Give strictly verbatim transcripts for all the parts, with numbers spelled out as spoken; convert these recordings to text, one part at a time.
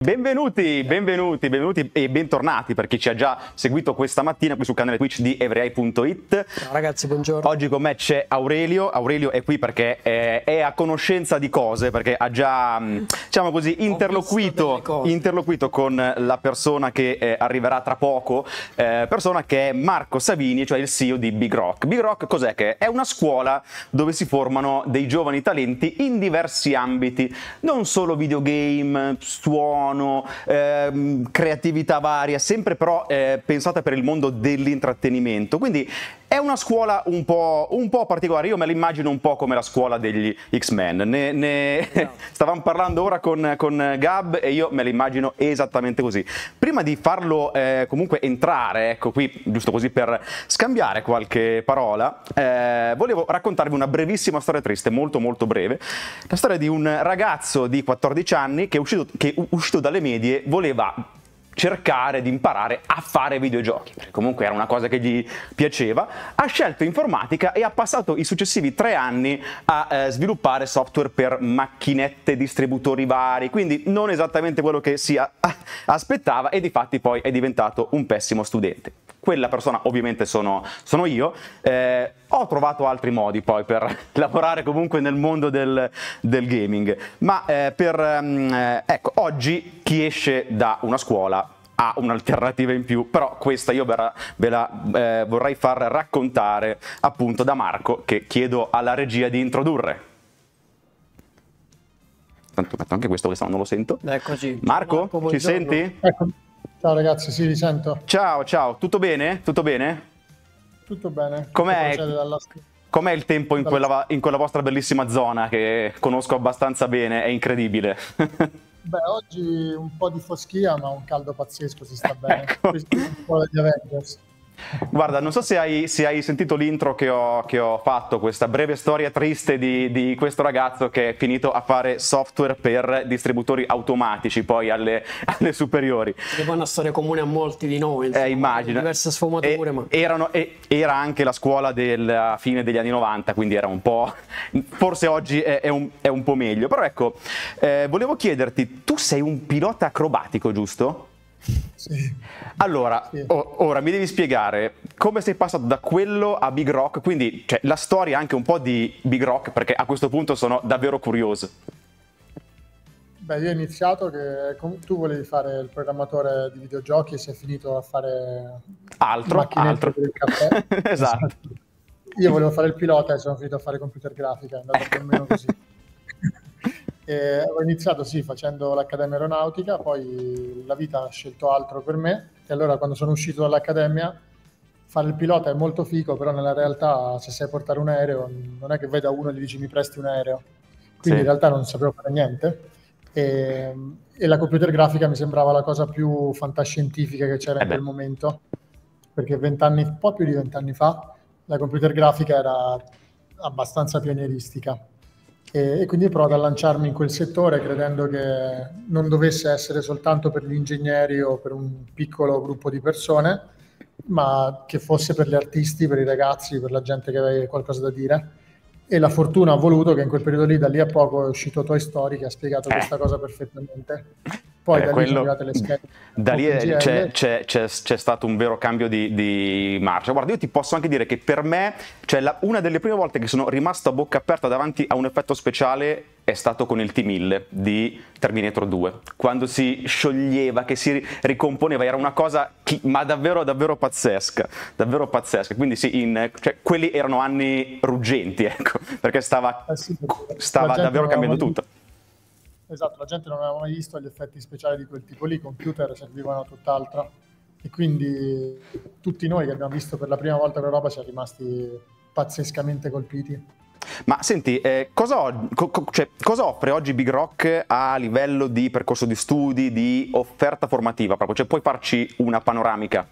Benvenuti, benvenuti, benvenuti e bentornati per chi ci ha già seguito questa mattina qui sul canale Twitch di everyeye punto it. Ciao ragazzi, buongiorno. Oggi con me c'è Aurelio. Aurelio è qui perché è, è a conoscenza di cose, perché ha già, diciamo così, interloquito, interloquito con la persona che eh, arriverà tra poco, eh, persona che è Marco Savini, cioè il C E O di Big Rock. Big Rock cos'è che è? È una scuola dove si formano dei giovani talenti in diversi ambiti, non solo videogame, suono, Ehm, creatività varia, sempre però eh, pensata per il mondo dell'intrattenimento. Quindi è una scuola un po', un po' particolare. Io me la immagino un po' come la scuola degli X-Men. Ne, ne... no. Stavamo parlando ora con, con Gab e io me la immagino esattamente così. Prima di farlo eh, comunque entrare, ecco qui, giusto così per scambiare qualche parola, eh, volevo raccontarvi una brevissima storia triste, molto molto breve. La storia di un ragazzo di quattordici anni che è uscito, che è uscito dalle medie, voleva cercare di imparare a fare videogiochi, perché comunque era una cosa che gli piaceva. Ha scelto informatica e ha passato i successivi tre anni a eh, sviluppare software per macchinette, distributori vari, quindi non esattamente quello che si a- aspettava, e difatti poi è diventato un pessimo studente. Quella persona ovviamente sono, sono io. Eh, ho trovato altri modi poi per lavorare comunque nel mondo del, del gaming, ma eh, per um, eh, ecco, oggi chi esce da una scuola ha un'alternativa in più, però questa io ve la, ve la eh, vorrei far raccontare appunto da Marco, che chiedo alla regia di introdurre. Tanto anche questo che non lo sento. Eccoci. Marco, Marco ci senti? Ecco. Ciao ragazzi, sì, vi sento. Ciao, ciao, tutto bene? Tutto bene? Tutto bene. Com'è, com'è il tempo in quella, in quella vostra bellissima zona che conosco abbastanza bene? È incredibile. Beh, oggi un po' di foschia, ma un caldo pazzesco, si sta bene. Ecco. Questo è un po' degli Avengers. Guarda, non so se hai, se hai sentito l'intro che ho, che ho fatto, questa breve storia triste di, di questo ragazzo che è finito a fare software per distributori automatici poi alle, alle superiori. Che poi è una storia comune a molti di noi, insomma, eh, immagino. Diverse sfumature. E, ma... erano, e, era anche la scuola della fine degli anni novanta, quindi era un po'... forse oggi è, è, un, è un po' meglio. Però ecco, eh, volevo chiederti, tu sei un pilota acrobatico, giusto? Sì. Allora, sì. O, ora mi devi spiegare come sei passato da quello a Big Rock, quindi cioè, la storia anche un po' di Big Rock, perché a questo punto sono davvero curioso. Beh, io ho iniziato che tu volevi fare il programmatore di videogiochi e sei finito a fare altro, altro. Per il caffè. Esatto. Io volevo fare il pilota e sono finito a fare computer grafica, è andato ecco. più o meno così. E ho iniziato sì facendo l'accademia aeronautica, poi la vita ha scelto altro per me e allora quando sono uscito dall'accademia fare il pilota è molto figo, però nella realtà se sai portare un aereo non è che vai da uno e gli dici mi presti un aereo, quindi sì. In realtà non sapevo fare niente e, e la computer grafica mi sembrava la cosa più fantascientifica che c'era eh in quel momento, perché vent'anni, un po' più di vent'anni fa la computer grafica era abbastanza pionieristica. E quindi ho provato a lanciarmi in quel settore credendo che non dovesse essere soltanto per gli ingegneri o per un piccolo gruppo di persone, ma che fosse per gli artisti, per i ragazzi, per la gente che aveva qualcosa da dire. E la fortuna ha voluto che in quel periodo lì, da lì a poco, è uscito Toy Story che ha spiegato eh. questa cosa perfettamente. Poi eh, da lì sono arrivate le schede. Da lì c'è, c'è, c'è, c'è stato un vero cambio di, di marcia. Guarda, io ti posso anche dire che per me, cioè la, una delle prime volte che sono rimasto a bocca aperta davanti a un effetto speciale è stato con il T mille di Terminator due, quando si scioglieva, che si ricomponeva, era una cosa chi, ma davvero davvero pazzesca, davvero pazzesca. Quindi sì, in, cioè, quelli erano anni ruggenti, ecco, perché stava, eh sì, perché stava davvero cambiando tutto. Esatto, la gente non aveva mai visto gli effetti speciali di quel tipo lì, i computer servivano a tutt'altro e quindi tutti noi che abbiamo visto per la prima volta quella roba siamo rimasti pazzescamente colpiti. Ma senti, eh, cosa, co, co, cioè, cosa offre oggi Big Rock a livello di percorso di studi, di offerta formativa proprio? Cioè puoi farci una panoramica?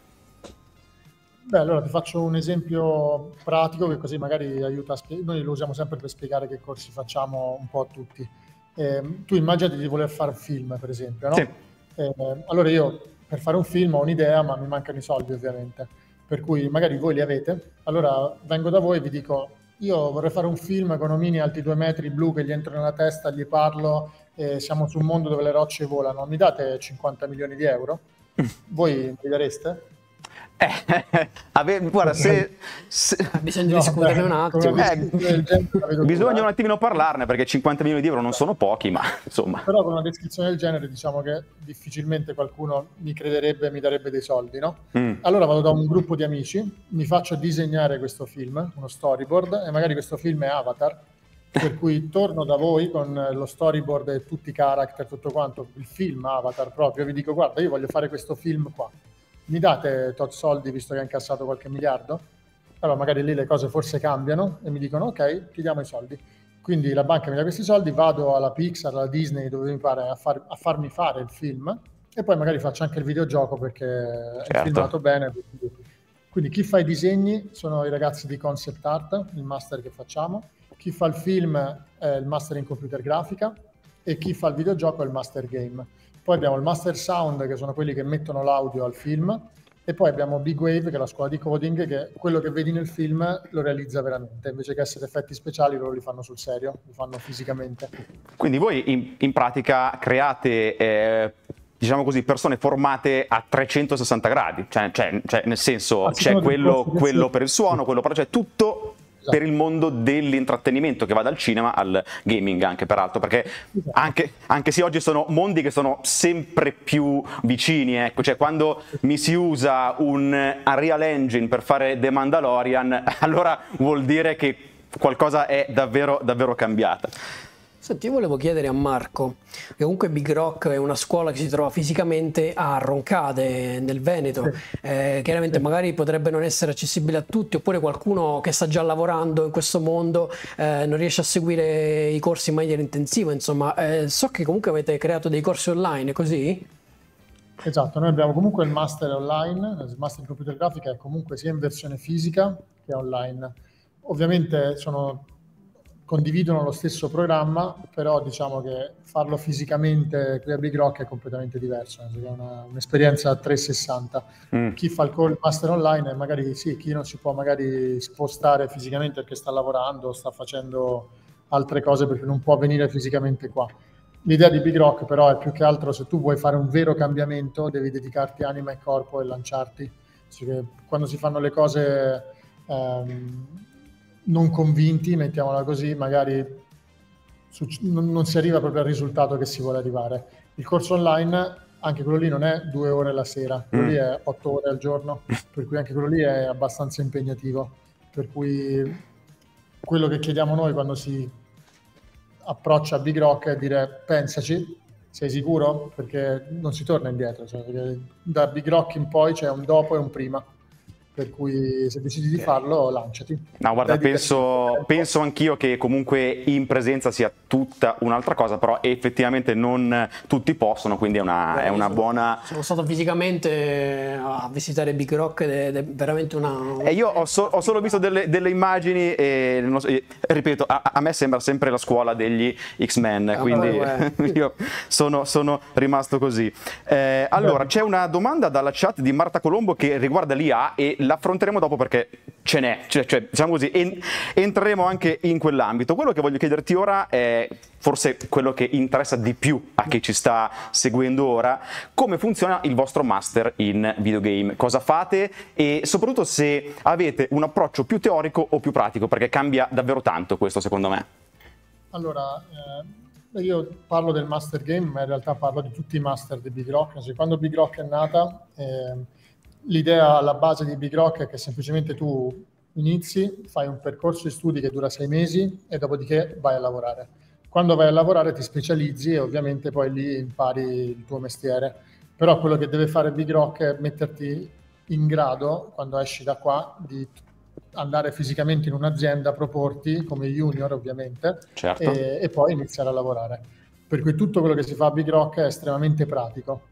Beh, allora ti faccio un esempio pratico che così magari aiuta a spiegare. Noi lo usiamo sempre per spiegare che corsi facciamo un po' a tutti. Eh, tu immaginati di voler fare un film, per esempio, no? Sì. Eh, allora io per fare un film ho un'idea, ma mi mancano i soldi ovviamente. Per cui magari voi li avete, allora vengo da voi e vi dico io vorrei fare un film con omini alti due metri blu che gli entro nella testa, gli parlo, e siamo su un mondo dove le rocce volano, mi date cinquanta milioni di euro? Voi mi dareste? Eh, ave- guarda, se, se... Bisogna No, discutere beh, un attimo. come Eh, discussione del genere la vedo bisogna dura. un attimino parlarne, perché cinquanta milioni di euro non sono pochi, ma insomma. Però con una descrizione del genere diciamo che difficilmente qualcuno mi crederebbe e mi darebbe dei soldi, no? Mm. Allora vado da un gruppo di amici, mi faccio disegnare questo film, uno storyboard, e magari questo film è Avatar, per cui torno da voi con lo storyboard e tutti i character, tutto quanto, il film Avatar proprio, vi dico guarda io voglio fare questo film qua, mi date tot soldi visto che ha incassato qualche miliardo? Allora magari lì le cose forse cambiano e mi dicono ok, ti diamo i soldi. Quindi la banca mi dà questi soldi, vado alla Pixar, alla Disney, dove mi pare, a, far- a farmi fare il film e poi magari faccio anche il videogioco perché Certo. è filmato bene. Quindi, quindi chi fa i disegni sono i ragazzi di concept art, il master che facciamo, chi fa il film è il master in computer grafica e chi fa il videogioco è il master game. Poi abbiamo il master sound, che sono quelli che mettono l'audio al film, e poi abbiamo Big Wave, che è la scuola di coding, che quello che vedi nel film lo realizza veramente, invece che essere effetti speciali loro li fanno sul serio, li fanno fisicamente. Quindi voi in, in pratica create, eh, diciamo così, persone formate a trecentosessanta gradi, cioè, cioè, cioè nel senso A c'è seconda del quello, corso che quello sì. per il suono, quello per, cioè tutto Esatto. per il mondo dell'intrattenimento, che va dal cinema al gaming anche peraltro, perché Esatto. anche, anche se oggi sono mondi che sono sempre più vicini, ecco, cioè quando mi si usa un Unreal Engine per fare The Mandalorian, allora vuol dire che qualcosa è davvero, davvero cambiata. Senti, io volevo chiedere a Marco, che comunque Big Rock è una scuola che si trova fisicamente a Roncade, nel Veneto. Sì. Eh, chiaramente Sì. magari potrebbe non essere accessibile a tutti, oppure qualcuno che sta già lavorando in questo mondo eh, non riesce a seguire i corsi in maniera intensiva. Insomma, eh, so che comunque avete creato dei corsi online, così? Esatto, noi abbiamo comunque il master online, il master in computer grafica è comunque sia in versione fisica che online. Ovviamente sono, condividono lo stesso programma, però diciamo che farlo fisicamente qui a Big Rock è completamente diverso, è una, un'esperienza a trecentosessanta. Mm. Chi fa il call master online, magari sì, chi non si può magari spostare fisicamente perché sta lavorando, sta facendo altre cose perché non può venire fisicamente qua. L'idea di Big Rock però è più che altro, se tu vuoi fare un vero cambiamento devi dedicarti anima e corpo e lanciarti. Cioè, quando si fanno le cose ehm, non convinti, mettiamola così, magari su, non, non si arriva proprio al risultato che si vuole arrivare. Il corso online, anche quello lì non è due ore la sera, quello Mm. lì è otto ore al giorno, per cui anche quello lì è abbastanza impegnativo. Per cui quello che chiediamo noi quando si approccia a Big Rock è dire pensaci, sei sicuro? Perché non si torna indietro, cioè, perché da Big Rock in poi c'è un dopo e un prima, per cui se decidi di farlo lanciati. No, guarda, Dedicaci penso, tempo. penso anch'io che comunque in presenza sia tutta un'altra cosa, però effettivamente non tutti possono, quindi è una, è una buona... Sono stato fisicamente a visitare Big Rock ed è veramente una... E io ho, so- ho solo visto delle, delle immagini e, non so, e, ripeto, a, a me sembra sempre la scuola degli X-Men, Ah, quindi vabbè. io sono, sono rimasto così. Eh, allora, c'è una domanda dalla chat di Marta Colombo che riguarda l'I A e l'affronteremo dopo perché ce n'è, cioè, cioè, diciamo così, en- entreremo anche in quell'ambito. Quello che voglio chiederti ora è forse quello che interessa di più a chi ci sta seguendo ora: come funziona il vostro master in videogame, cosa fate e soprattutto se avete un approccio più teorico o più pratico, perché cambia davvero tanto questo secondo me. Allora, eh, io parlo del master game, ma in realtà parlo di tutti i master di Big Rock. Cioè, quando Big Rock è nata, eh, l'idea alla base di Big Rock è che semplicemente tu inizi, fai un percorso di studi che dura sei mesi e dopodiché vai a lavorare. Quando vai a lavorare ti specializzi e ovviamente poi lì impari il tuo mestiere. Però quello che deve fare Big Rock è metterti in grado, quando esci da qua, di andare fisicamente in un'azienda, proporti come junior ovviamente, Certo. e, e poi iniziare a lavorare. Per cui tutto quello che si fa a Big Rock è estremamente pratico.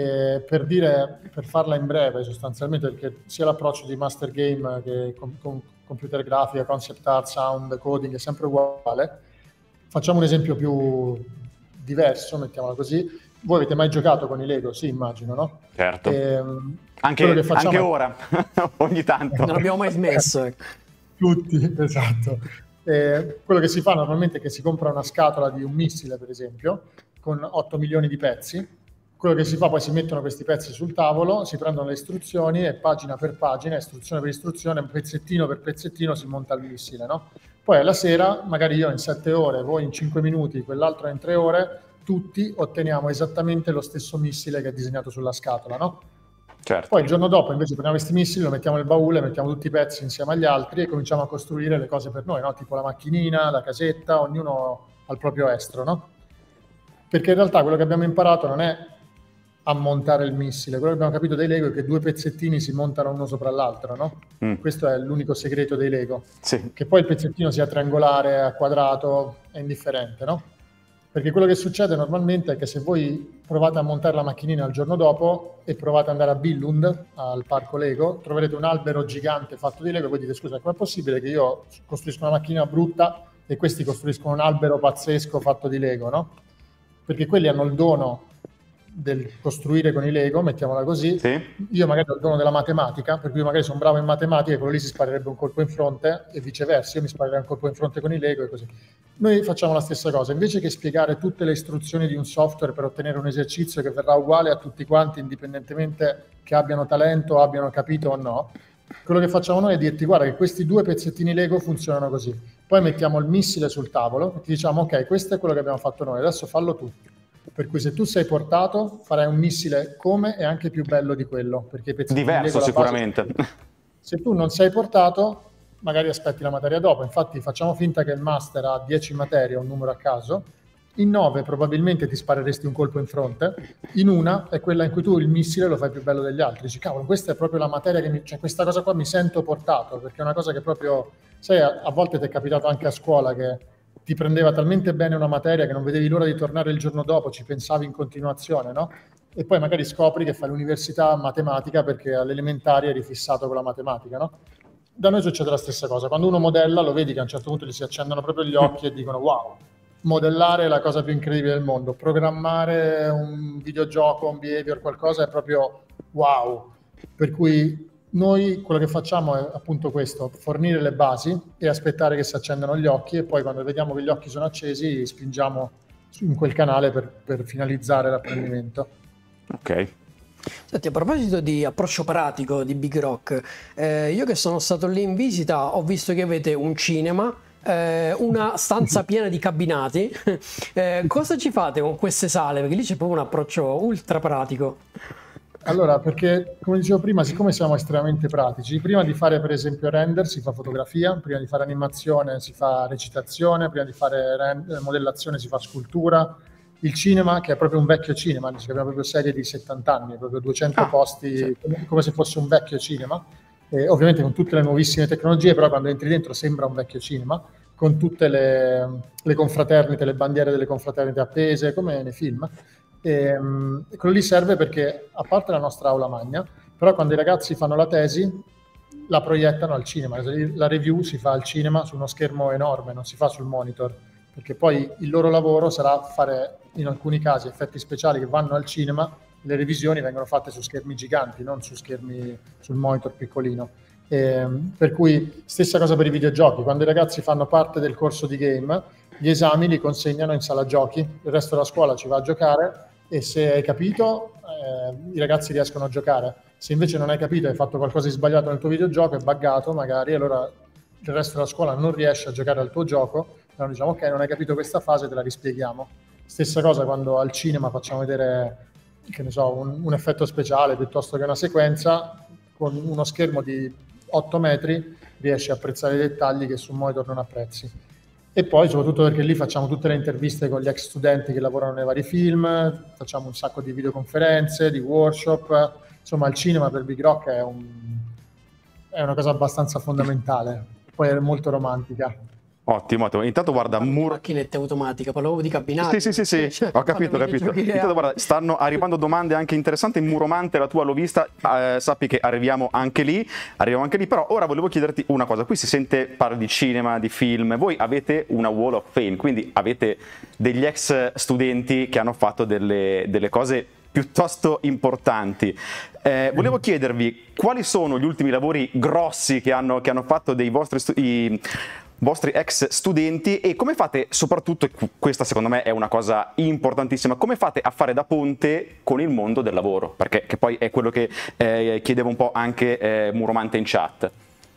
E per dire, per farla in breve sostanzialmente, perché sia l'approccio di master game che con, con computer grafica, concept art, sound, coding è sempre uguale. Facciamo un esempio più diverso, mettiamola così. Voi avete mai giocato con i Lego? Sì, immagino, no? Certo. Ehm, Anche, quello che facciamo anche è- ora, ogni tanto. Non abbiamo mai smesso. ecco. Tutti, esatto. Eh, quello che si fa normalmente è che si compra una scatola di un missile, per esempio, con otto milioni di pezzi. Quello che si fa, poi si mettono questi pezzi sul tavolo, si prendono le istruzioni e pagina per pagina, istruzione per istruzione, pezzettino per pezzettino si monta il missile, no? Poi alla sera, magari io in sette ore, voi in cinque minuti, quell'altro in tre ore, tutti otteniamo esattamente lo stesso missile che è disegnato sulla scatola, no? Certo. Poi il giorno dopo invece prendiamo questi missili, lo mettiamo nel baule, mettiamo tutti i pezzi insieme agli altri e cominciamo a costruire le cose per noi, no? Tipo la macchinina, la casetta, ognuno al proprio estro, no? Perché in realtà quello che abbiamo imparato non è a montare il missile, quello che abbiamo capito dei Lego è che due pezzettini si montano uno sopra l'altro, no? Mm. Questo è l'unico segreto dei Lego. Sì. Che poi il pezzettino sia triangolare, a quadrato, è indifferente, no? Perché quello che succede normalmente è che se voi provate a montare la macchinina il giorno dopo e provate ad andare a Billund, al parco Lego, troverete un albero gigante fatto di Lego e voi dite: scusa, com'è possibile che io costruisco una macchina brutta e questi costruiscono un albero pazzesco fatto di Lego, no? Perché quelli hanno il dono del costruire con i Lego, mettiamola così. Sì. Io magari ho il dono della matematica, per cui io magari sono bravo in matematica e quello lì si sparerebbe un colpo in fronte e viceversa, io mi sparerei un colpo in fronte con i Lego e così. Noi facciamo la stessa cosa, invece che spiegare tutte le istruzioni di un software per ottenere un esercizio che verrà uguale a tutti quanti, indipendentemente che abbiano talento, abbiano capito o no, quello che facciamo noi è dirti: guarda che questi due pezzettini Lego funzionano così, poi mettiamo il missile sul tavolo e ti diciamo: ok, questo è quello che abbiamo fatto noi, adesso fallo tu. Per cui se tu sei portato, farai un missile come e anche più bello di quello, perché i pezzettini diverso Lego sicuramente. Base... Se tu non sei portato, magari aspetti la materia dopo. Infatti facciamo finta che il master ha dieci materie, un numero a caso, in nove probabilmente ti spareresti un colpo in fronte, in una è quella in cui tu il missile lo fai più bello degli altri. Dici: cavolo, questa è proprio la materia che mi... cioè questa cosa qua mi sento portato, perché è una cosa che proprio, sai, a, a volte ti è capitato anche a scuola che ti prendeva talmente bene una materia che non vedevi l'ora di tornare il giorno dopo, ci pensavi in continuazione, no? E poi magari scopri che fai l'università matematica perché all'elementare eri fissato con la matematica, no? Da noi succede la stessa cosa. Quando uno modella, lo vedi che a un certo punto gli si accendono proprio gli occhi e dicono: wow, modellare è la cosa più incredibile del mondo, programmare un videogioco, un behavior, qualcosa è proprio wow. Per cui noi quello che facciamo è appunto questo: fornire le basi e aspettare che si accendano gli occhi, e poi quando vediamo che gli occhi sono accesi spingiamo in quel canale per, per finalizzare l'apprendimento. Ok. Senti, a proposito di approccio pratico di Big Rock, eh, io che sono stato lì in visita ho visto che avete un cinema, eh, una stanza piena di cabinati. eh, cosa ci fate con queste sale? Perché lì c'è proprio un approccio ultra pratico. Allora, perché come dicevo prima, siccome siamo estremamente pratici, prima di fare per esempio render si fa fotografia, prima di fare animazione si fa recitazione, prima di fare render, modellazione si fa scultura. Il cinema, che è proprio un vecchio cinema, dice che abbiamo proprio serie di settanta anni, proprio duecento ah, posti, sì. come, come se fosse un vecchio cinema, e ovviamente con tutte le nuovissime tecnologie, però quando entri dentro sembra un vecchio cinema, con tutte le, le confraternite, le bandiere delle confraternite appese, come nei film. E, um, quello lì serve perché, a parte la nostra aula magna, però quando i ragazzi fanno la tesi la proiettano al cinema, la review si fa al cinema su uno schermo enorme, non si fa sul monitor, perché poi il loro lavoro sarà fare in alcuni casi effetti speciali che vanno al cinema, le revisioni vengono fatte su schermi giganti, non su schermi sul monitor piccolino. E, per cui stessa cosa per i videogiochi: quando i ragazzi fanno parte del corso di game, gli esami li consegnano in sala giochi, il resto della scuola ci va a giocare, e se hai capito eh, i ragazzi riescono a giocare. Se invece non hai capito, hai fatto qualcosa di sbagliato nel tuo videogioco, è buggato magari, allora il resto della scuola non riesce a giocare al tuo gioco. Allora diciamo: ok, non hai capito questa fase, te la rispieghiamo. Stessa cosa quando al cinema facciamo vedere, che ne so, un, un effetto speciale piuttosto che una sequenza, con uno schermo di otto metri riesci a apprezzare i dettagli che su un monitor non apprezzi. E poi soprattutto perché lì facciamo tutte le interviste con gli ex studenti che lavorano nei vari film, facciamo un sacco di videoconferenze, di workshop. Insomma, il cinema per Big Rock è, un, è una cosa abbastanza fondamentale, poi è molto romantica. Ottimo, ottimo. Intanto guarda, mur... macchinette automatiche, parlavo di cabinati. Sì, sì, sì, sì. Cioè, ho capito, ho capito. Intanto guarda, stanno arrivando domande anche interessanti. Muromante, la tua l'ho vista, eh, sappi che arriviamo anche lì, arriviamo anche lì, però ora volevo chiederti una cosa. Qui si sente, parla di cinema, di film, voi avete una Wall of Fame, quindi avete degli ex studenti che hanno fatto delle, delle cose piuttosto importanti. Eh, volevo chiedervi quali sono gli ultimi lavori grossi che hanno, che hanno fatto dei vostri studi, vostri ex studenti, e come fate, soprattutto, e questa secondo me è una cosa importantissima, come fate a fare da ponte con il mondo del lavoro? Perché che poi è quello che eh, chiedeva un po' anche eh, Muromante in chat.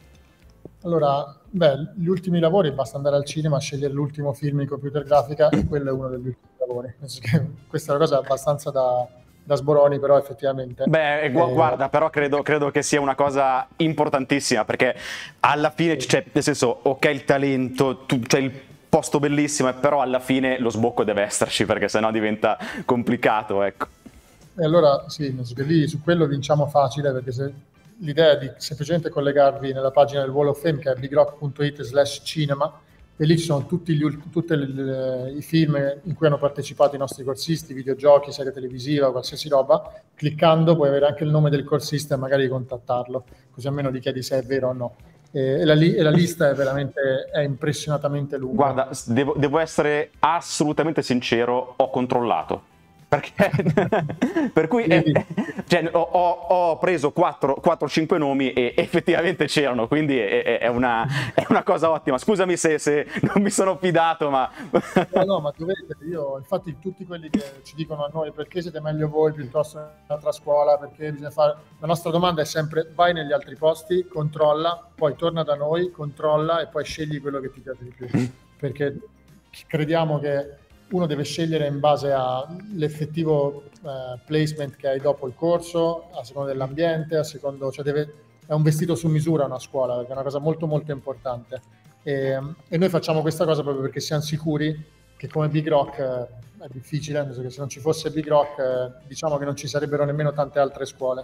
Allora, beh, gli ultimi lavori, basta andare al cinema, scegliere l'ultimo film in computer grafica e quello è uno degli ultimi lavori. Penso che questa è una cosa abbastanza da, da sboroni, però effettivamente... Beh, gu- eh, guarda, però credo, credo che sia una cosa importantissima, perché alla fine, cioè, nel senso, ok il talento, tu, cioè il posto bellissimo, però alla fine lo sbocco deve esserci, perché sennò diventa complicato, ecco. E allora sì, nel senso che lì su quello vinciamo facile, perché se... l'idea è di semplicemente collegarvi nella pagina del Wall of Fame, che è bigrock punto it slash cinema, e lì ci sono tutti gli, tutti i film in cui hanno partecipato i nostri corsisti, videogiochi, serie televisiva, qualsiasi roba. Cliccando puoi avere anche il nome del corsista e magari contattarlo, così almeno gli chiedi se è vero o no. E, e, la, e la lista è veramente è impressionatamente lunga. Guarda, devo, devo essere assolutamente sincero, ho controllato. Perché, per cui eh, cioè, ho, ho preso quattro cinque nomi e effettivamente c'erano, quindi è, è, una, è una cosa ottima. Scusami se, se non mi sono fidato, ma... No, no, ma dovete, io infatti tutti quelli che ci dicono a noi perché siete meglio voi piuttosto che un'altra scuola, perché bisogna fare... La nostra domanda è sempre vai negli altri posti, controlla, poi torna da noi, controlla e poi scegli quello che ti piace di più. Perché crediamo che uno deve scegliere in base all'effettivo eh, placement che hai dopo il corso, a seconda dell'ambiente, a secondo, cioè deve, è un vestito su misura una scuola, perché è una cosa molto molto importante. E, e noi facciamo questa cosa proprio perché siamo sicuri che come Big Rock eh, è difficile, nel senso che se non ci fosse Big Rock eh, diciamo che non ci sarebbero nemmeno tante altre scuole.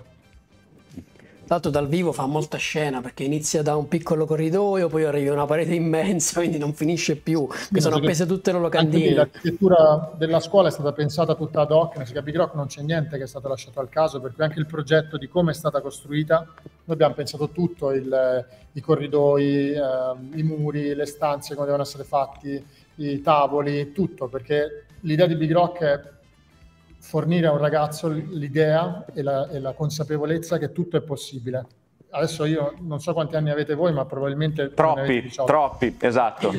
Tanto dal vivo fa molta scena, perché inizia da un piccolo corridoio, poi arriva una parete immensa, quindi non finisce più, che sì, sono appese che tutte le locandine. L'architettura della scuola è stata pensata tutta ad hoc, nel Big Rock non c'è niente che è stato lasciato al caso, per cui anche il progetto di come è stata costruita, noi abbiamo pensato tutto, il, i corridoi, eh, i muri, le stanze, come devono essere fatti, i tavoli, tutto, perché l'idea di Big Rock è fornire a un ragazzo l'idea e la, e la consapevolezza che tutto è possibile. Adesso io non so quanti anni avete voi, ma probabilmente... Troppi, troppi, esatto.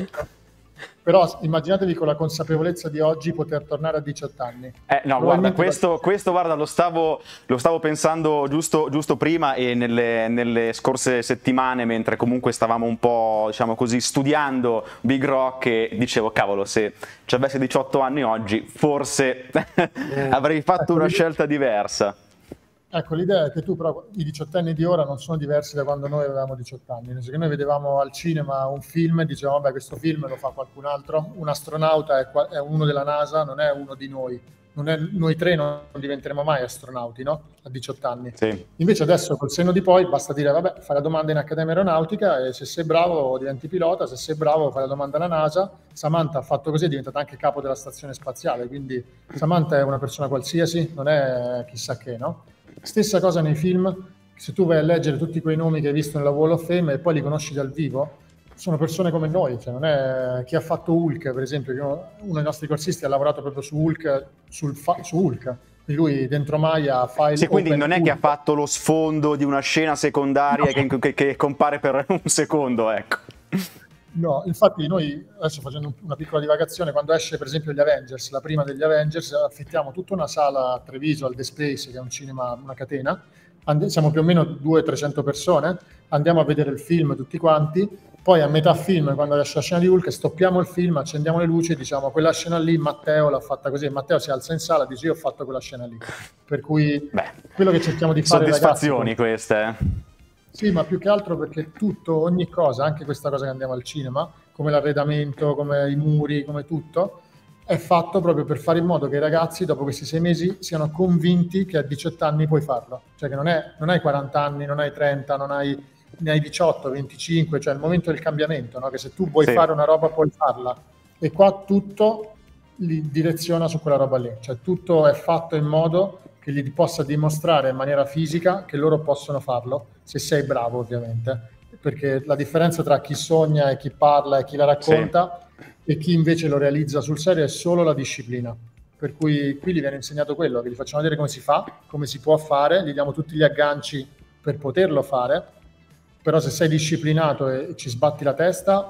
Però immaginatevi con la consapevolezza di oggi poter tornare a diciotto anni. Eh, no, guarda, questo, questo guarda, lo, stavo, lo stavo pensando giusto, giusto prima e nelle, nelle scorse settimane, mentre comunque stavamo un po', diciamo così, studiando Big Rock, e dicevo, cavolo, se ci avessi diciotto anni oggi, forse eh. avrei fatto ecco, una scelta diversa. Ecco, l'idea è che tu però i diciottenni di ora non sono diversi da quando noi avevamo diciotto anni, nel senso che noi vedevamo al cinema un film e dicevamo, vabbè, questo film lo fa qualcun altro, un astronauta è, è uno della NASA, non è uno di noi, non è, noi tre non diventeremo mai astronauti, no? A diciotto anni. Sì. Invece adesso col senno di poi basta dire, vabbè, fai la domanda in Accademia Aeronautica e se sei bravo diventi pilota, se sei bravo fai la domanda alla NASA. Samantha ha fatto così, è diventata anche capo della stazione spaziale, quindi Samantha è una persona qualsiasi, non è chissà che, no? Stessa cosa nei film, se tu vai a leggere tutti quei nomi che hai visto nella Wall of Fame e poi li conosci dal vivo, sono persone come noi, cioè non è chi ha fatto Hulk, per esempio, uno dei nostri corsisti ha lavorato proprio su Hulk, sul fa- su Hulk. Lui dentro Maya file. Sì, quindi non è Hulk. Che ha fatto lo sfondo di una scena secondaria no. che, che, che compare per un secondo, ecco. No, infatti noi, adesso facendo una piccola divagazione, quando esce per esempio gli Avengers, la prima degli Avengers, affittiamo tutta una sala a Treviso, al The Space, che è un cinema, una catena, And- siamo più o meno duecento trecento persone, andiamo a vedere il film tutti quanti, poi a metà film, quando esce la scena di Hulk, stoppiamo il film, accendiamo le luci e diciamo quella scena lì Matteo l'ha fatta così, e Matteo si alza in sala e dice io ho fatto quella scena lì, per cui Beh, quello che cerchiamo di fare soddisfazioni ragazzi, queste, eh? Sì, ma più che altro perché tutto, ogni cosa, anche questa cosa che andiamo al cinema, come l'arredamento, come i muri, come tutto, è fatto proprio per fare in modo che i ragazzi dopo questi sei mesi siano convinti che a diciotto anni puoi farlo. Cioè che non, è, non hai quaranta anni, non hai trenta, non hai, ne hai diciotto, venticinque, cioè il momento del cambiamento, no? Che se tu vuoi sì. fare una roba puoi farla. E qua tutto li direziona su quella roba lì. Cioè tutto è fatto in modo che gli possa dimostrare in maniera fisica che loro possono farlo, se sei bravo ovviamente, perché la differenza tra chi sogna e chi parla e chi la racconta sì. e chi invece lo realizza sul serio è solo la disciplina, per cui qui gli viene insegnato quello, che gli facciamo vedere come si fa, come si può fare, gli diamo tutti gli agganci per poterlo fare, però se sei disciplinato e ci sbatti la testa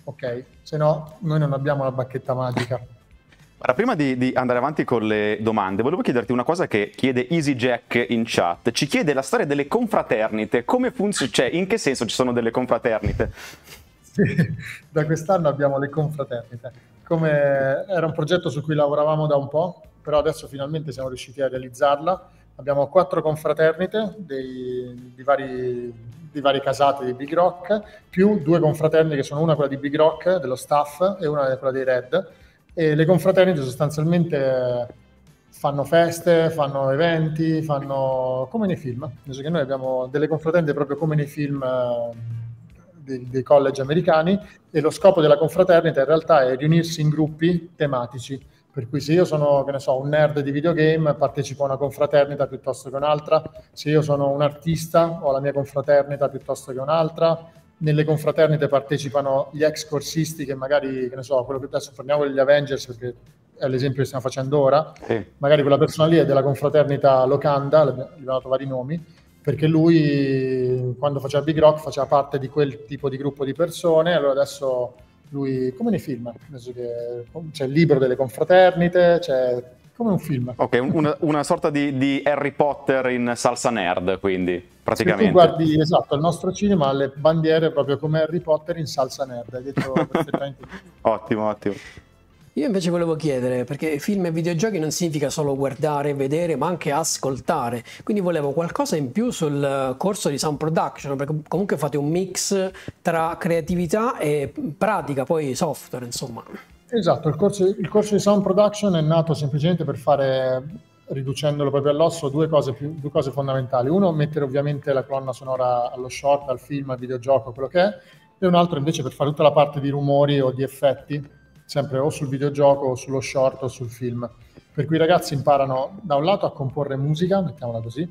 ok, se no noi non abbiamo la bacchetta magica. Ora, prima di, di andare avanti con le domande, volevo chiederti una cosa che chiede EasyJack in chat. Ci chiede la storia delle confraternite. Come funziona? Cioè, in che senso ci sono delle confraternite? Sì, da quest'anno abbiamo le confraternite. Come era un progetto su cui lavoravamo da un po', però adesso finalmente siamo riusciti a realizzarla. Abbiamo quattro confraternite dei, di, vari, di varie casate di Big Rock, più due confraternite che sono una quella di Big Rock, dello staff, e una quella dei Red. E le confraternite sostanzialmente fanno feste, fanno eventi, fanno come nei film. Penso che noi abbiamo delle confraternite proprio come nei film eh, dei, dei college americani, e lo scopo della confraternita in realtà è riunirsi in gruppi tematici. Per cui se io sono, che ne so, un nerd di videogame, partecipo a una confraternita piuttosto che un'altra. Se io sono un artista, ho la mia confraternita piuttosto che un'altra. Nelle confraternite partecipano gli ex corsisti che magari, che ne so, quello che adesso prendiamo degli Avengers, perché è l'esempio che stiamo facendo ora, Sì. Magari quella persona lì è della confraternita Locanda, gli abbiamo dato vari nomi, perché lui quando faceva Big Rock faceva parte di quel tipo di gruppo di persone, allora adesso lui, come nei film, penso che c'è il libro delle confraternite, c'è come un film. Ok, una, una sorta di, di Harry Potter in salsa nerd, quindi, praticamente. Se tu guardi, esatto, il nostro cinema ha le bandiere proprio come Harry Potter in salsa nerd, hai detto perfettamente. Ottimo, ottimo. Io invece volevo chiedere, perché film e videogiochi non significa solo guardare, vedere, ma anche ascoltare. Quindi volevo qualcosa in più sul corso di sound production, perché comunque fate un mix tra creatività e pratica, poi software, insomma. Esatto, il corso, il corso di sound production è nato semplicemente per fare, riducendolo proprio all'osso, due cose, più, due cose fondamentali. Uno, mettere ovviamente la colonna sonora allo short, al film, al videogioco, quello che è, e un altro invece per fare tutta la parte di rumori o di effetti, sempre o sul videogioco o sullo short o sul film. Per cui i ragazzi imparano da un lato a comporre musica, mettiamola così,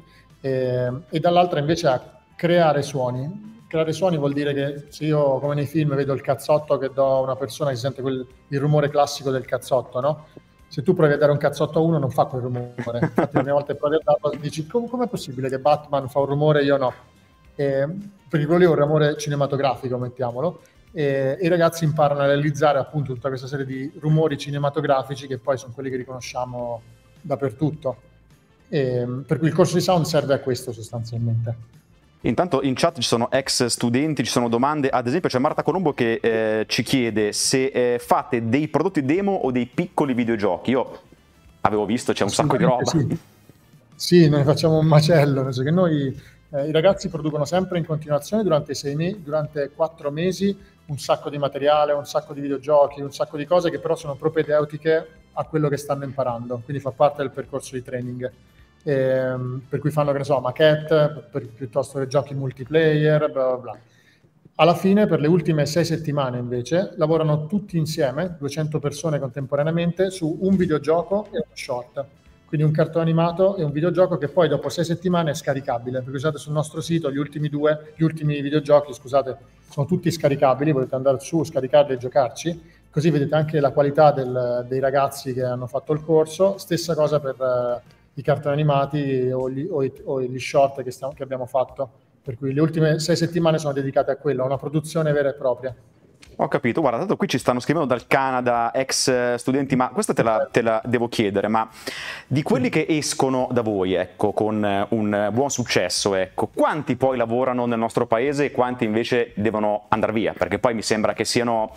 e, e dall'altra invece a creare suoni. Creare suoni vuol dire che se io, come nei film, vedo il cazzotto che do a una persona, si sente quel, il rumore classico del cazzotto, no? Se tu provi a dare un cazzotto a uno, non fa quel rumore. Infatti, la prima volta che provi a darlo, dici, come è possibile che Batman fa un rumore e io no? E, perché quello lì è un rumore cinematografico, mettiamolo. E, e i ragazzi imparano a realizzare appunto tutta questa serie di rumori cinematografici che poi sono quelli che riconosciamo dappertutto. E, per cui il corso di sound serve a questo sostanzialmente. Intanto in chat ci sono ex studenti, ci sono domande, ad esempio c'è Marta Colombo che eh, ci chiede se eh, fate dei prodotti demo o dei piccoli videogiochi. Io avevo visto, c'è un sacco di roba. Sì, sì, noi facciamo un macello, nel senso che noi, eh, i ragazzi producono sempre in continuazione durante, sei mesi, durante quattro mesi un sacco di materiale, un sacco di videogiochi, un sacco di cose che però sono propedeutiche a quello che stanno imparando, quindi fa parte del percorso di training. Eh, per cui fanno, che ne so, maquette per, piuttosto che giochi multiplayer, bla bla bla. Alla fine, per le ultime sei settimane invece, lavorano tutti insieme, duecento persone contemporaneamente, su un videogioco e uno short. Quindi un cartone animato e un videogioco che poi dopo sei settimane è scaricabile. Perché usate sul nostro sito gli ultimi due, gli ultimi videogiochi, scusate, sono tutti scaricabili, potete andare su, scaricarli e giocarci. Così vedete anche la qualità del, dei ragazzi che hanno fatto il corso. Stessa cosa per eh, i cartoni animati o gli, o i, o gli short che, stiamo, che abbiamo fatto. Per cui le ultime sei settimane sono dedicate a quello, a una produzione vera e propria. Ho capito, guarda, tanto qui ci stanno scrivendo dal Canada, ex studenti, ma questa te la, te la devo chiedere, ma di quelli che escono da voi, ecco, con un buon successo, ecco, quanti poi lavorano nel nostro paese e quanti invece devono andare via? Perché poi mi sembra che siano...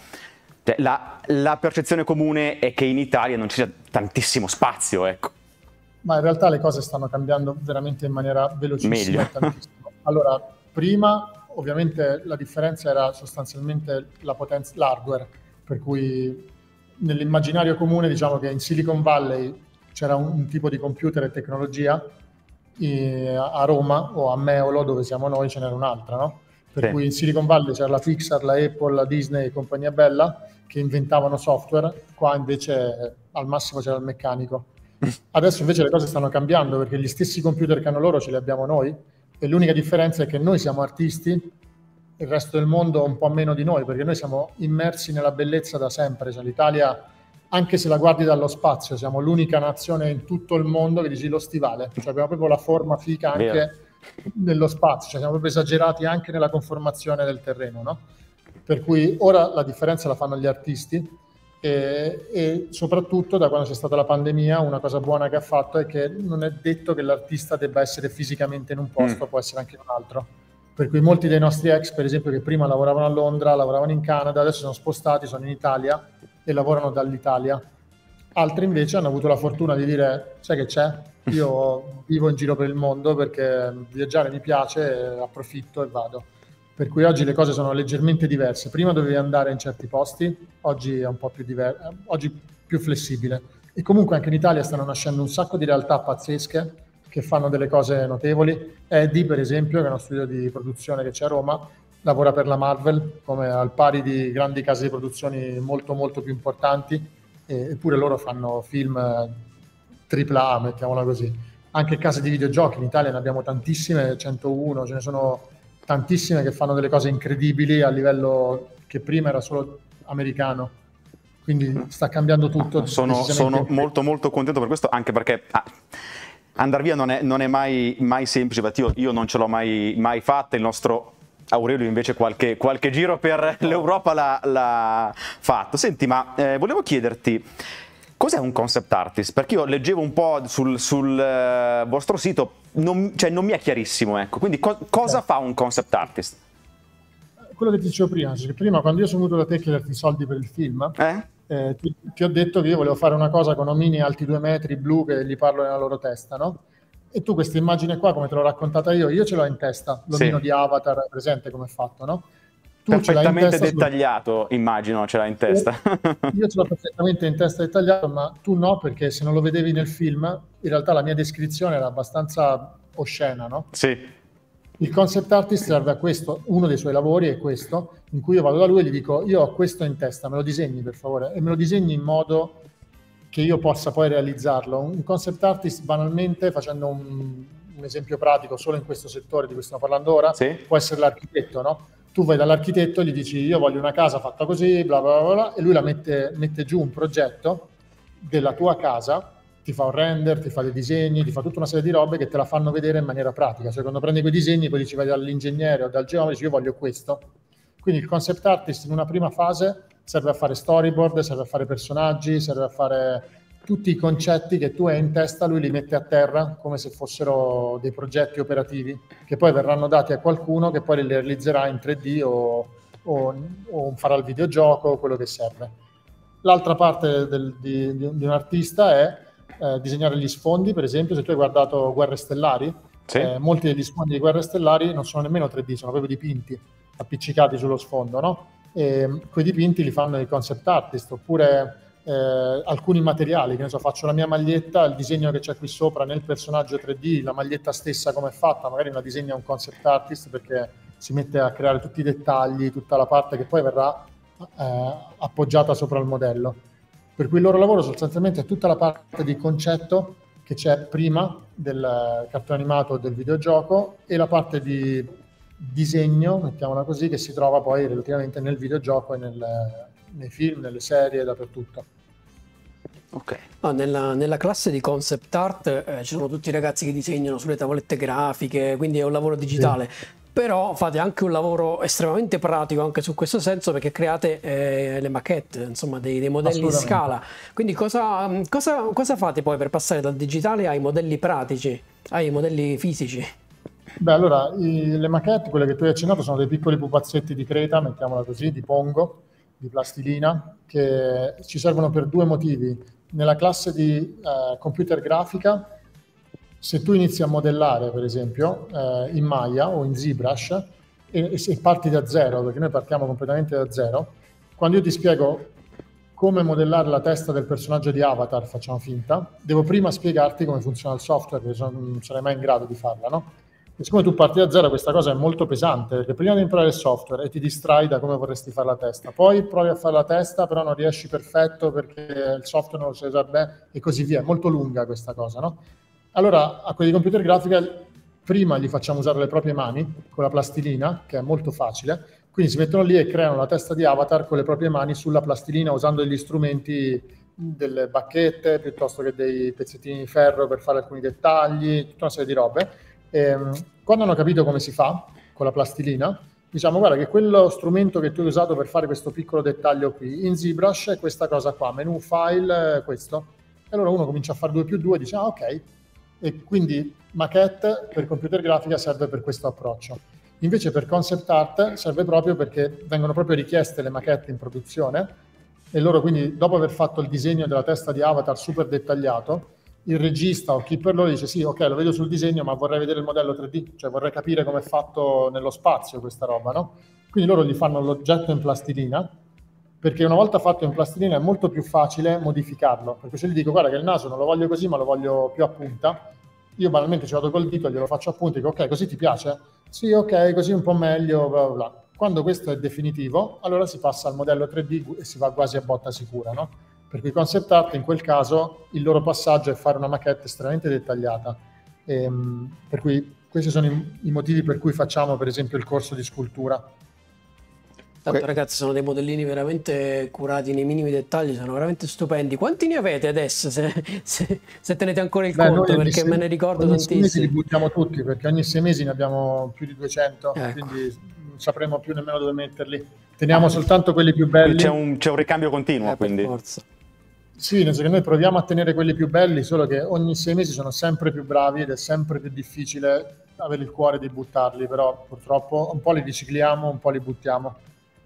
La, la percezione comune è che in Italia non ci sia tantissimo spazio, ecco. Ma in realtà le cose stanno cambiando veramente in maniera velocissima e tantissimo. Allora, prima ovviamente la differenza era sostanzialmente la potenza, l'hardware, per cui nell'immaginario comune diciamo che in Silicon Valley c'era un, un tipo di computer e tecnologia, e a Roma o a Meolo, dove siamo noi, ce n'era un'altra, no? Per sì. cui in Silicon Valley c'era la Pixar, la Apple, la Disney e compagnia bella che inventavano software, qua invece al massimo c'era il meccanico. Adesso invece le cose stanno cambiando perché gli stessi computer che hanno loro ce li abbiamo noi e l'unica differenza è che noi siamo artisti, il resto del mondo un po' meno di noi, perché noi siamo immersi nella bellezza da sempre. Cioè, l'Italia, anche se la guardi dallo spazio, siamo l'unica nazione in tutto il mondo che dici lo stivale, cioè abbiamo proprio la forma fica anche Vero. nello spazio, cioè siamo proprio esagerati anche nella conformazione del terreno, no? Per cui ora la differenza la fanno gli artisti e, e soprattutto da quando c'è stata la pandemia una cosa buona che ha fatto è che non è detto che l'artista debba essere fisicamente in un posto, mm. può essere anche in un altro. Per cui molti dei nostri ex, per esempio, che prima lavoravano a Londra, lavoravano in Canada, adesso sono spostati, sono in Italia e lavorano dall'Italia. Altri invece hanno avuto la fortuna di dire, sai che c'è? Io vivo in giro per il mondo perché viaggiare mi piace, approfitto e vado. Per cui oggi le cose sono leggermente diverse. Prima dovevi andare in certi posti, oggi è un po' più diverso, oggi più flessibile. E comunque anche in Italia stanno nascendo un sacco di realtà pazzesche che fanno delle cose notevoli. Eddie, per esempio, che è uno studio di produzione che c'è a Roma, lavora per la Marvel, come al pari di grandi case di produzioni molto molto più importanti, eppure loro fanno film tripla A, mettiamola così. Anche case di videogiochi, in Italia ne abbiamo tantissime, centouno, ce ne sono tantissime che fanno delle cose incredibili a livello che prima era solo americano. Quindi sta cambiando tutto. Sono, sono molto molto contento per questo, anche perché ah, andare via non è, non è mai, mai semplice. Io, io non ce l'ho mai, mai fatta, il nostro Aurelio invece qualche, qualche giro per l'Europa l'ha fatto. Senti, ma eh, volevo chiederti, cos'è un concept artist? Perché io leggevo un po' sul, sul uh, vostro sito, non, cioè non mi è chiarissimo, ecco. Quindi co cosa fa un concept artist? Quello che ti dicevo prima, cioè che prima quando io sono venuto da te a chiederti i soldi per il film, eh? Eh, ti, ti ho detto che io volevo fare una cosa con omini alti due metri, blu, che gli parlo nella loro testa, no? E tu questa immagine qua, come te l'ho raccontata io, io ce l'ho in testa, l'omino sì. di Avatar, presente come è fatto, no? Tu perfettamente dettagliato, sul... immagino, ce l'hai in testa. Io ce l'ho perfettamente in testa dettagliato, ma tu no, perché se non lo vedevi nel film, in realtà la mia descrizione era abbastanza oscena, no? Sì. Il concept artist serve a questo, uno dei suoi lavori è questo, in cui io vado da lui e gli dico, io ho questo in testa, me lo disegni per favore, e me lo disegni in modo che io possa poi realizzarlo. Un concept artist, banalmente, facendo un, un esempio pratico, solo in questo settore di cui stiamo parlando ora, sì. può essere l'architetto, no? Tu vai dall'architetto e gli dici io voglio una casa fatta così, bla bla bla, bla e lui la mette, mette giù un progetto della tua casa, ti fa un render, ti fa dei disegni, ti fa tutta una serie di robe che te la fanno vedere in maniera pratica. Cioè quando prendi quei disegni poi dici vai dall'ingegnere o dal geometra e dici io voglio questo. Quindi il concept artist in una prima fase serve a fare storyboard, serve a fare personaggi, serve a fare tutti i concetti che tu hai in testa, lui li mette a terra come se fossero dei progetti operativi che poi verranno dati a qualcuno che poi li realizzerà in tre D o, o, o farà il videogioco, quello che serve. L'altra parte del, di, di, di un artista è eh, disegnare gli sfondi. Per esempio, se tu hai guardato Guerre Stellari, sì. eh, molti degli sfondi di Guerre Stellari non sono nemmeno tre D, sono proprio dipinti, appiccicati sullo sfondo, no? E quei dipinti li fanno i concept artist, oppure Eh, alcuni materiali, che ne so, faccio la mia maglietta, il disegno che c'è qui sopra nel personaggio tre D, la maglietta stessa come è fatta, magari la disegna un concept artist perché si mette a creare tutti i dettagli, tutta la parte che poi verrà eh, appoggiata sopra il modello. Per cui il loro lavoro sostanzialmente è tutta la parte di concetto che c'è prima del cartone animato o del videogioco e la parte di disegno, mettiamola così, che si trova poi relativamente nel videogioco e nel, nei film, nelle serie, dappertutto. Okay. Ah, nella, nella classe di concept art eh, ci sono tutti i ragazzi che disegnano sulle tavolette grafiche, quindi è un lavoro digitale. Sì. Però fate anche un lavoro estremamente pratico anche su questo senso, perché create eh, le maquette, insomma dei, dei modelli in scala. Quindi cosa, cosa, cosa fate poi per passare dal digitale ai modelli pratici, ai modelli fisici? Beh, allora, i, le maquette, quelle che tu hai accennato, sono dei piccoli pupazzetti di creta, mettiamola così, di pongo, di plastilina, che ci servono per due motivi. Nella classe di eh, computer grafica, se tu inizi a modellare, per esempio, eh, in Maya o in ZBrush, e, e parti da zero, perché noi partiamo completamente da zero, quando io ti spiego come modellare la testa del personaggio di Avatar, facciamo finta, devo prima spiegarti come funziona il software, perché non sarei mai in grado di farla, no? E siccome tu parti da zero, questa cosa è molto pesante, perché prima di imparare il software e ti distrai da come vorresti fare la testa, poi provi a fare la testa, però non riesci perfetto perché il software non lo sai usare bene e così via. È molto lunga questa cosa, no? Allora, a quelli di computer grafica, prima gli facciamo usare le proprie mani con la plastilina, che è molto facile, quindi si mettono lì e creano la testa di Avatar con le proprie mani sulla plastilina, usando degli strumenti, delle bacchette, piuttosto che dei pezzettini di ferro per fare alcuni dettagli, tutta una serie di robe. E, quando hanno capito come si fa con la plastilina, diciamo guarda che quello strumento che tu hai usato per fare questo piccolo dettaglio qui, in ZBrush è questa cosa qua, menu file, questo. E allora uno comincia a fare due più due e dice ah ok, e quindi maquette per computer grafica serve per questo approccio. Invece per concept art serve proprio perché vengono proprio richieste le maquette in produzione e loro quindi dopo aver fatto il disegno della testa di Avatar super dettagliato, il regista o chi per loro dice sì, ok, lo vedo sul disegno, ma vorrei vedere il modello tre D, cioè vorrei capire come è fatto nello spazio questa roba, no? Quindi loro gli fanno l'oggetto in plastilina, perché una volta fatto in plastilina è molto più facile modificarlo, perché se gli dico guarda che il naso non lo voglio così, ma lo voglio più a punta, io banalmente ci vado col dito, glielo faccio a punta e dico ok, così ti piace? Sì, ok, così un po' meglio, bla bla bla. Quando questo è definitivo, allora si passa al modello tre D e si va quasi a botta sicura, no? Per cui concept art in quel caso il loro passaggio è fare una maquette estremamente dettagliata. Ehm, per cui questi sono i, i motivi per cui facciamo per esempio il corso di scultura. Tanto Okay. ragazzi sono dei modellini veramente curati nei minimi dettagli, sono veramente stupendi. Quanti ne avete adesso se, se, se tenete ancora il Beh, conto? noi ogni Perché sei- me ne ricordo ogni sei mesi li tantissimi. buttiamo tutti, perché ogni sei mesi ne abbiamo più di duecento, Ecco. quindi non sapremo più nemmeno dove metterli. Teniamo soltanto quelli più belli. C'è un, c'è un ricambio continuo, Eh, per quindi. forza. Sì, nel senso che noi proviamo a tenere quelli più belli, solo che ogni sei mesi sono sempre più bravi ed è sempre più difficile avere il cuore di buttarli, però purtroppo un po' li ricicliamo, un po' li buttiamo.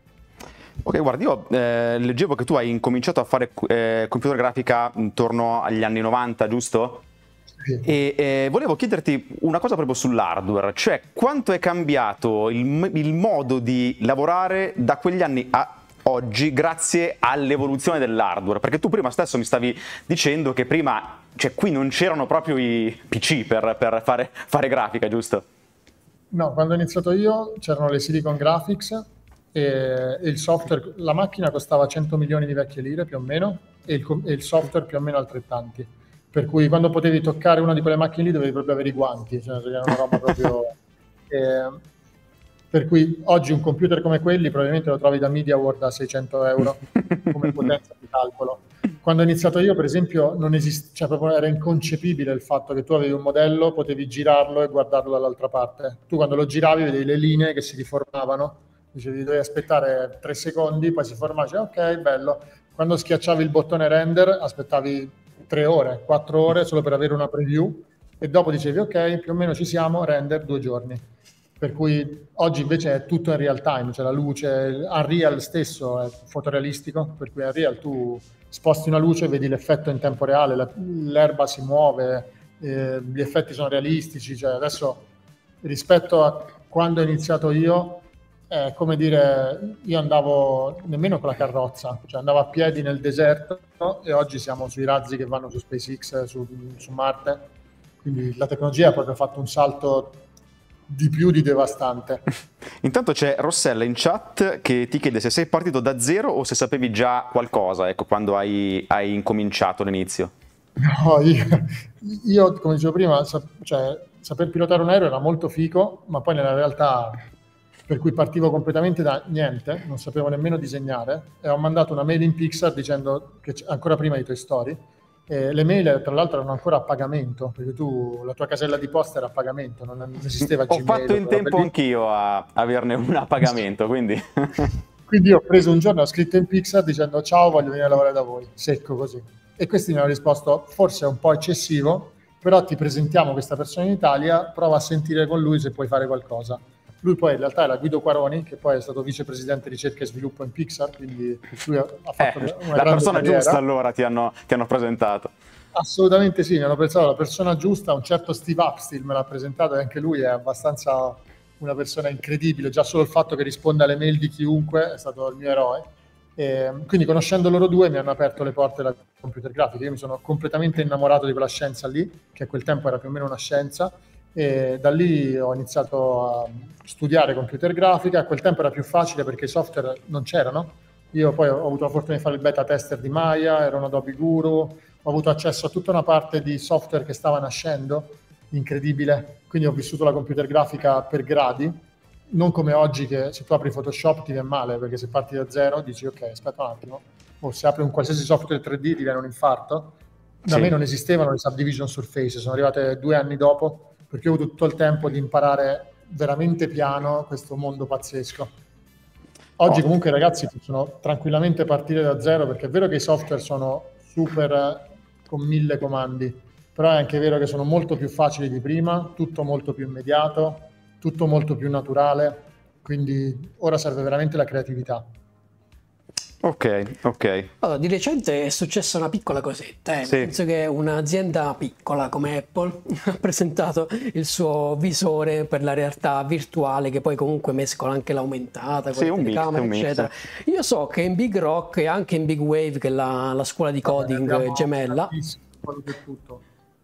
Ok, guarda, io eh, leggevo che tu hai incominciato a fare eh, computer grafica intorno agli anni novanta, giusto? Sì. E eh, volevo chiederti una cosa proprio sull'hardware, cioè quanto è cambiato il, il modo di lavorare da quegli anni a oggi grazie all'evoluzione dell'hardware, perché tu prima stesso mi stavi dicendo che prima, cioè qui non c'erano proprio i P C per, per fare, fare grafica, giusto? No, quando ho iniziato io c'erano le Silicon Graphics e, e il software, la macchina costava cento milioni di vecchie lire più o meno e il, com- e il software più o meno altrettanti. Per cui quando potevi toccare una di quelle macchine lì dovevi proprio avere i guanti, cioè era una roba proprio... eh, per cui oggi un computer come quelli probabilmente lo trovi da MediaWorld a seicento euro come potenza di calcolo. Quando ho iniziato io, per esempio, non esist- cioè proprio era inconcepibile il fatto che tu avevi un modello, potevi girarlo e guardarlo dall'altra parte. Tu quando lo giravi vedevi le linee che si riformavano, dicevi dovevi aspettare tre secondi, poi si formava, cioè, ok, bello. Quando schiacciavi il bottone render aspettavi tre ore, quattro ore solo per avere una preview e dopo dicevi ok, più o meno ci siamo, render due giorni. Per cui oggi invece è tutto in real time, cioè la luce, Unreal stesso è fotorealistico, per cui Unreal tu sposti una luce e vedi l'effetto in tempo reale, la- l'erba si muove, eh, gli effetti sono realistici, cioè adesso rispetto a quando ho iniziato io, è come dire, io andavo nemmeno con la carrozza, cioè andavo a piedi nel deserto, no? E oggi siamo sui razzi che vanno su SpaceX, su, su Marte, quindi la tecnologia ha proprio fatto un salto di più di devastante. Intanto c'è Rossella in chat che ti chiede se sei partito da zero o se sapevi già qualcosa, ecco, quando hai, hai incominciato all'inizio. No, io, io, come dicevo prima, sa- cioè, saper pilotare un aereo era molto figo, ma poi nella realtà, per cui partivo completamente da niente, non sapevo nemmeno disegnare, e ho mandato una mail in Pixar dicendo che c- ancora prima di Toy Story, e le mail tra l'altro erano ancora a pagamento, perché tu, la tua casella di posta era a pagamento, non, non esisteva Ho Gmail. fatto in quella tempo roba lì. anch'io a averne una a pagamento, quindi... Quindi ho preso un giorno, ho scritto in Pixar dicendo ciao, voglio venire a lavorare da voi, secco così. E questi mi hanno risposto forse è un po' eccessivo, però ti presentiamo questa persona in Italia, prova a sentire con lui se puoi fare qualcosa. Lui poi in realtà era Guido Quaroni, che poi è stato vicepresidente ricerca e sviluppo in Pixar, quindi lui ha, ha fatto Eh, una la grande persona carriera. giusta allora ti hanno, ti hanno presentato. Assolutamente sì, mi hanno pensato la persona giusta, un certo Steve Upstill me l'ha presentato e anche lui è abbastanza una persona incredibile, già solo il fatto che risponda alle mail di chiunque è stato il mio eroe. E quindi conoscendo loro due mi hanno aperto le porte della computer grafica, io mi sono completamente innamorato di quella scienza lì, che a quel tempo era più o meno una scienza, e da lì ho iniziato a studiare computer grafica. A quel tempo era più facile perché i software non c'erano. Io poi ho avuto la fortuna di fare il beta tester di Maya, ero un Adobe Guru, ho avuto accesso a tutta una parte di software che stava nascendo, incredibile, quindi ho vissuto la computer grafica per gradi, non come oggi che se tu apri Photoshop ti viene male, perché se parti da zero dici ok, aspetta un attimo, o se apri un qualsiasi software tre D ti viene un infarto. Da Sì. me non esistevano le subdivision surface, sono arrivate due anni dopo, perché ho avuto tutto il tempo di imparare veramente piano questo mondo pazzesco. Oggi comunque ragazzi possono tranquillamente partire da zero, perché è vero che i software sono super con mille comandi, però è anche vero che sono molto più facili di prima, tutto molto più immediato, tutto molto più naturale, quindi ora serve veramente la creatività. Ok, ok. Allora, di recente è successa una piccola cosetta, eh. Sì. Penso che un'azienda piccola come Apple ha presentato il suo visore per la realtà virtuale, che poi comunque mescola anche l'aumentata con Sì, le un mix, telecamere, un mix. eccetera. Io so che in Big Rock e anche in Big Wave, che è la, la scuola di coding Abbiamo gemella, quello che è tutto.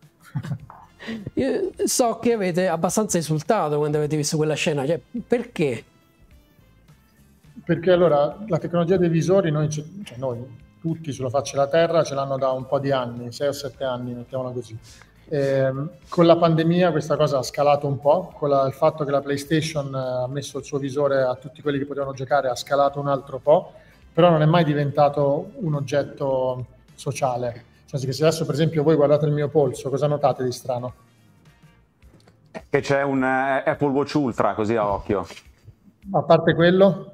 io so che avete abbastanza esultato quando avete visto quella scena, cioè perché? Perché allora la tecnologia dei visori, noi, cioè noi tutti sulla faccia della terra ce l'hanno da un po' di anni, sei o sette anni, mettiamola così. E, con la pandemia questa cosa ha scalato un po', con la, il fatto che la PlayStation ha messo il suo visore a tutti quelli che potevano giocare ha scalato un altro po', però non è mai diventato un oggetto sociale. Cioè, che se adesso per esempio voi guardate il mio polso, cosa notate di strano? Che c'è un eh, Apple Watch Ultra così a occhio. A parte quello...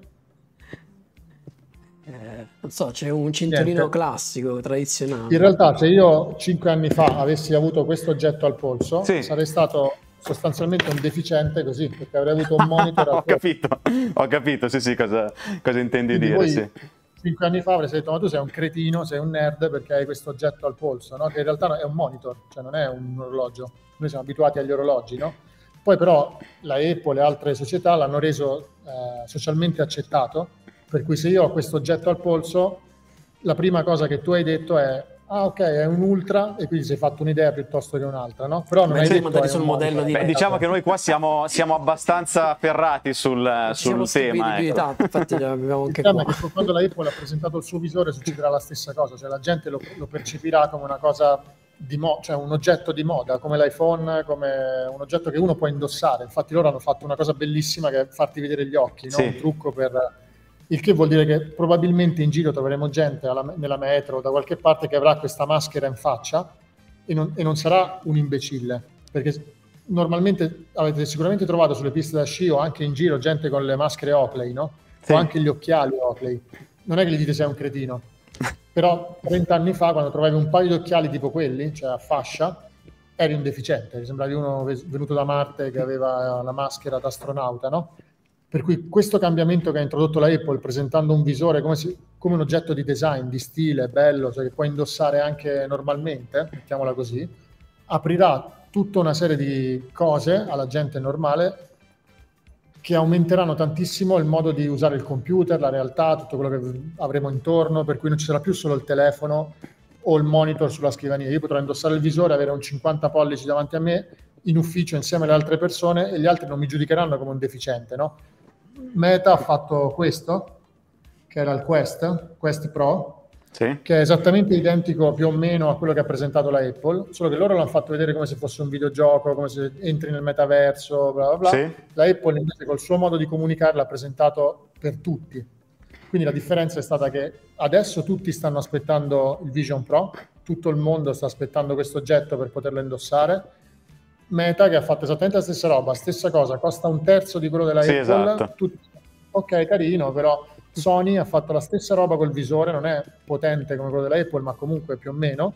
Eh, non so, c'è un cinturino Niente. classico, tradizionale. In realtà se io cinque anni fa avessi avuto questo oggetto al polso, Sì. sarei stato sostanzialmente un deficiente così, perché avrei avuto un monitor al Ho polso. capito, ho capito, sì sì, cosa, cosa intendi Quindi dire, voi sì. cinque anni fa avreste detto, ma tu sei un cretino, sei un nerd perché hai questo oggetto al polso, no? Che in realtà è un monitor, cioè non è un orologio. Noi siamo abituati agli orologi, no? Poi però la Apple e altre società l'hanno reso eh, socialmente accettato, per cui se io ho questo oggetto al polso, la prima cosa che tu hai detto è ah ok, è un ultra, e quindi sei fatto un'idea piuttosto che un'altra, no? Però non Beh, hai sì, detto mandati è sul un modello di Beh, Apple. diciamo che noi qua siamo, siamo abbastanza ferrati sul, Ci siamo sul tema. stupiti più di Ecco. tanto, infatti ce l'abbiamo Il anche tema qua. è che quando la Apple ha presentato il suo visore succederà la stessa cosa, cioè la gente lo, lo percepirà come una cosa di mo- cioè un oggetto di moda, come l'iPhone, come un oggetto che uno può indossare. Infatti loro hanno fatto una cosa bellissima che è farti vedere gli occhi, no? Sì. Un trucco per... Il che vuol dire che probabilmente in giro troveremo gente alla, nella metro o da qualche parte che avrà questa maschera in faccia e non, e non sarà un imbecille, perché normalmente avete sicuramente trovato sulle piste da sci o anche in giro gente con le maschere Oakley, no? Sì. O anche gli occhiali Oakley. Non è che gli dite sei un cretino, però trenta anni fa quando trovavi un paio di occhiali tipo quelli, cioè a fascia, eri un deficiente, sembravi uno venuto da Marte che aveva la maschera da astronauta, no? Per cui questo cambiamento che ha introdotto la Apple presentando un visore come, si, come un oggetto di design, di stile, bello, cioè che puoi indossare anche normalmente, mettiamola così, aprirà tutta una serie di cose alla gente normale che aumenteranno tantissimo il modo di usare il computer, la realtà, tutto quello che avremo intorno, per cui non ci sarà più solo il telefono o il monitor sulla scrivania. Io potrò indossare il visore, avere un cinquanta pollici davanti a me in ufficio insieme alle altre persone e gli altri non mi giudicheranno come un deficiente, no? Meta ha fatto questo, che era il Quest, Quest Pro, Sì. che è esattamente identico più o meno a quello che ha presentato la Apple, solo che loro l'hanno fatto vedere come se fosse un videogioco, come se entri nel metaverso, bla bla bla. Sì. La Apple invece col suo modo di comunicare l'ha presentato per tutti. Quindi la differenza è stata che adesso tutti stanno aspettando il Vision Pro, tutto il mondo sta aspettando questo oggetto per poterlo indossare. Meta che ha fatto esattamente la stessa roba, stessa cosa, costa un terzo di quello della Sì, Apple, esatto. tutti- ok carino, però Sony ha fatto la stessa roba col visore, non è potente come quello della Apple, ma comunque più o meno,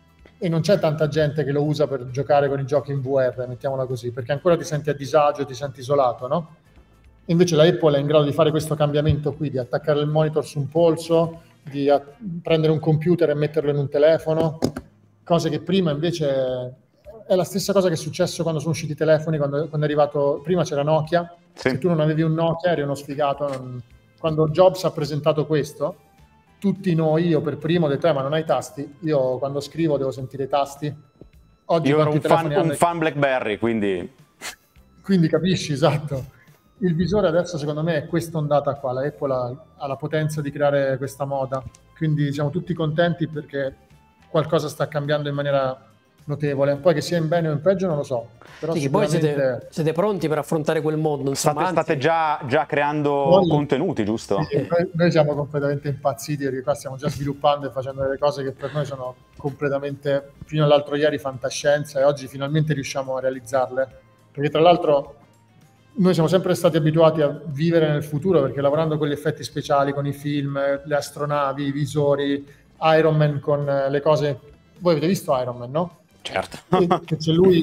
e non c'è tanta gente che lo usa per giocare con i giochi in V R, mettiamola così, perché ancora ti senti a disagio, ti senti isolato, no? Invece la Apple è in grado di fare questo cambiamento qui, di attaccare il monitor su un polso, di a- prendere un computer e metterlo in un telefono, cose che prima invece... È la stessa cosa che è successo quando sono usciti i telefoni, quando, quando è arrivato... Prima c'era Nokia, Sì. se tu non avevi un Nokia eri uno sfigato. Non... Quando Jobs ha presentato questo, tutti noi, io per primo, ho detto, eh, ma non hai tasti? Io quando scrivo devo sentire i tasti. Oggi Io ero quanti un fan, telefoni un hanno? fan BlackBerry, quindi... Quindi capisci, esatto. Il visore adesso secondo me è questa ondata qua, la Apple ha, ha la potenza di creare questa moda, quindi siamo tutti contenti perché qualcosa sta cambiando in maniera notevole. Poi che sia in bene o in peggio non lo so, però Sì, che poi sicuramente... siete, siete pronti per affrontare quel mondo, insomma, State, state anzi- già, già creando Noi- contenuti, giusto? Sì, noi, noi siamo completamente impazziti perché qua stiamo già sviluppando e facendo delle cose che per noi sono completamente, fino all'altro ieri, fantascienza, e oggi finalmente riusciamo a realizzarle. Perché tra l'altro noi siamo sempre stati abituati a vivere nel futuro, perché lavorando con gli effetti speciali, con i film, le astronavi, i visori, Iron Man con le cose... Voi avete visto Iron Man, no? Certo. E, che c'è lui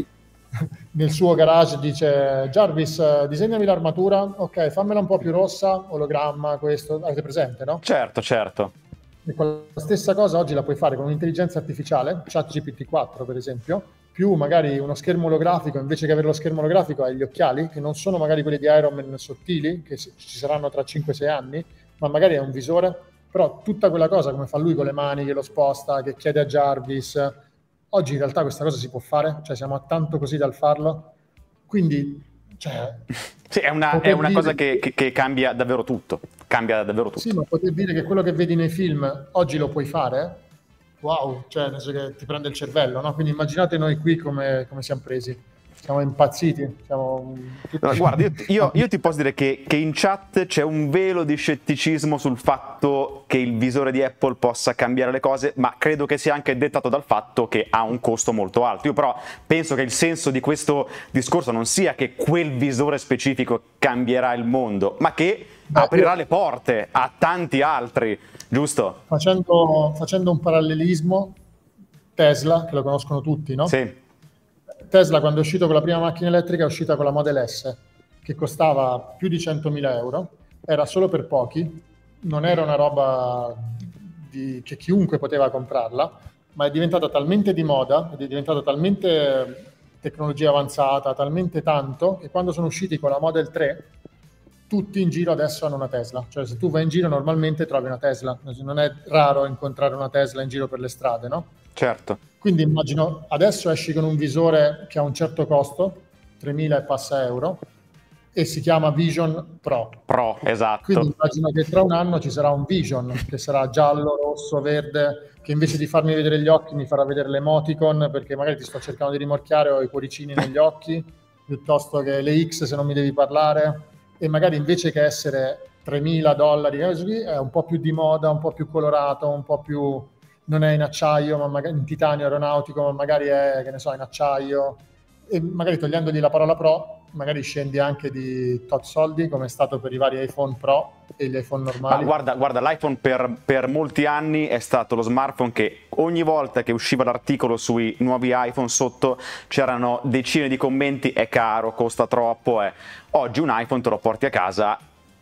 nel suo garage, dice Jarvis, disegnami l'armatura, ok, fammela un po' più rossa, ologramma, questo, avete presente, no? Certo, certo. E quella stessa cosa oggi la puoi fare con un'intelligenza artificiale, ChatGPT quattro per esempio, più magari uno schermo olografico, invece che avere lo schermo olografico hai gli occhiali, che non sono magari quelli di Iron Man sottili, che ci saranno tra cinque sei anni, ma magari è un visore, però tutta quella cosa come fa lui con le mani, che lo sposta, che chiede a Jarvis, oggi in realtà questa cosa si può fare, cioè siamo a tanto così dal farlo, quindi... Cioè, sì, è una, è una cosa che, che, che cambia davvero tutto, cambia davvero tutto. Sì, ma poter dire che quello che vedi nei film oggi lo puoi fare, wow, cioè nel senso che ti prende il cervello, no? Quindi immaginate noi qui come, come siamo presi, siamo impazziti. Siamo tutti... no, guarda, io, io, io ti posso dire che, che in chat c'è un velo di scetticismo sul fatto che il visore di Apple possa cambiare le cose, ma credo che sia anche dettato dal fatto che ha un costo molto alto. Io però penso che il senso di questo discorso non sia che quel visore specifico cambierà il mondo, ma che Beh, aprirà io... le porte a tanti altri, giusto? Facendo, facendo un parallelismo, Tesla, che lo conoscono tutti, no? Sì. Tesla quando è uscito con la prima macchina elettrica è uscita con la Model S, che costava più di centomila euro, era solo per pochi, non era una roba di, che chiunque poteva comprarla, ma è diventata talmente di moda, è diventata talmente tecnologia avanzata, talmente tanto, che quando sono usciti con la Model tre, tutti in giro adesso hanno una Tesla. Cioè se tu vai in giro normalmente trovi una Tesla, non è raro incontrare una Tesla in giro per le strade, no? Certo. Quindi immagino, adesso esci con un visore che ha un certo costo, tremila e passa euro, e si chiama Vision Pro. Pro, esatto. Quindi immagino che tra un anno ci sarà un Vision, che sarà giallo, rosso, verde, che invece di farmi vedere gli occhi mi farà vedere l'emoticon, perché magari ti sto cercando di rimorchiare, ho i cuoricini negli occhi, piuttosto che le X se non mi devi parlare, e magari invece che essere tremila dollari, è un po' più di moda, un po' più colorato, un po' più... non è in acciaio, ma magari in titanio aeronautico, ma magari è, che ne so, in acciaio, e magari togliendogli la parola Pro, magari scendi anche di tot soldi, come è stato per i vari iPhone Pro e gli iPhone normali. Ma guarda, guarda l'iPhone per, per molti anni è stato lo smartphone che ogni volta che usciva l'articolo sui nuovi iPhone sotto c'erano decine di commenti, è caro, costa troppo, eh. Oggi un iPhone te lo porti a casa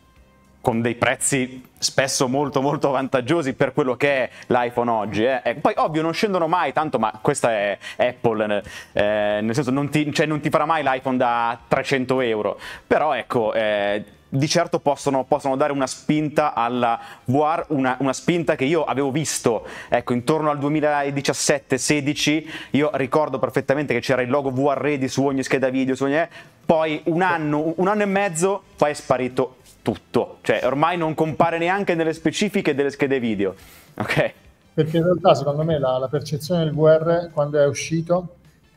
con dei prezzi spesso molto molto vantaggiosi per quello che è l'iPhone oggi. Eh. E poi ovvio non scendono mai tanto, ma questa è Apple, eh, nel senso non ti, cioè, non ti farà mai l'iPhone da trecento euro, però ecco, eh, di certo possono, possono dare una spinta alla V R, una, una spinta che io avevo visto ecco, intorno al duemiladiciassette sedici, io ricordo perfettamente che c'era il logo V R Ready su ogni scheda video, su ogni... poi un anno, un anno e mezzo, poi è sparito tutto, cioè ormai non compare neanche nelle specifiche delle schede video, ok? Perché in realtà secondo me la, la percezione del V R quando è uscito,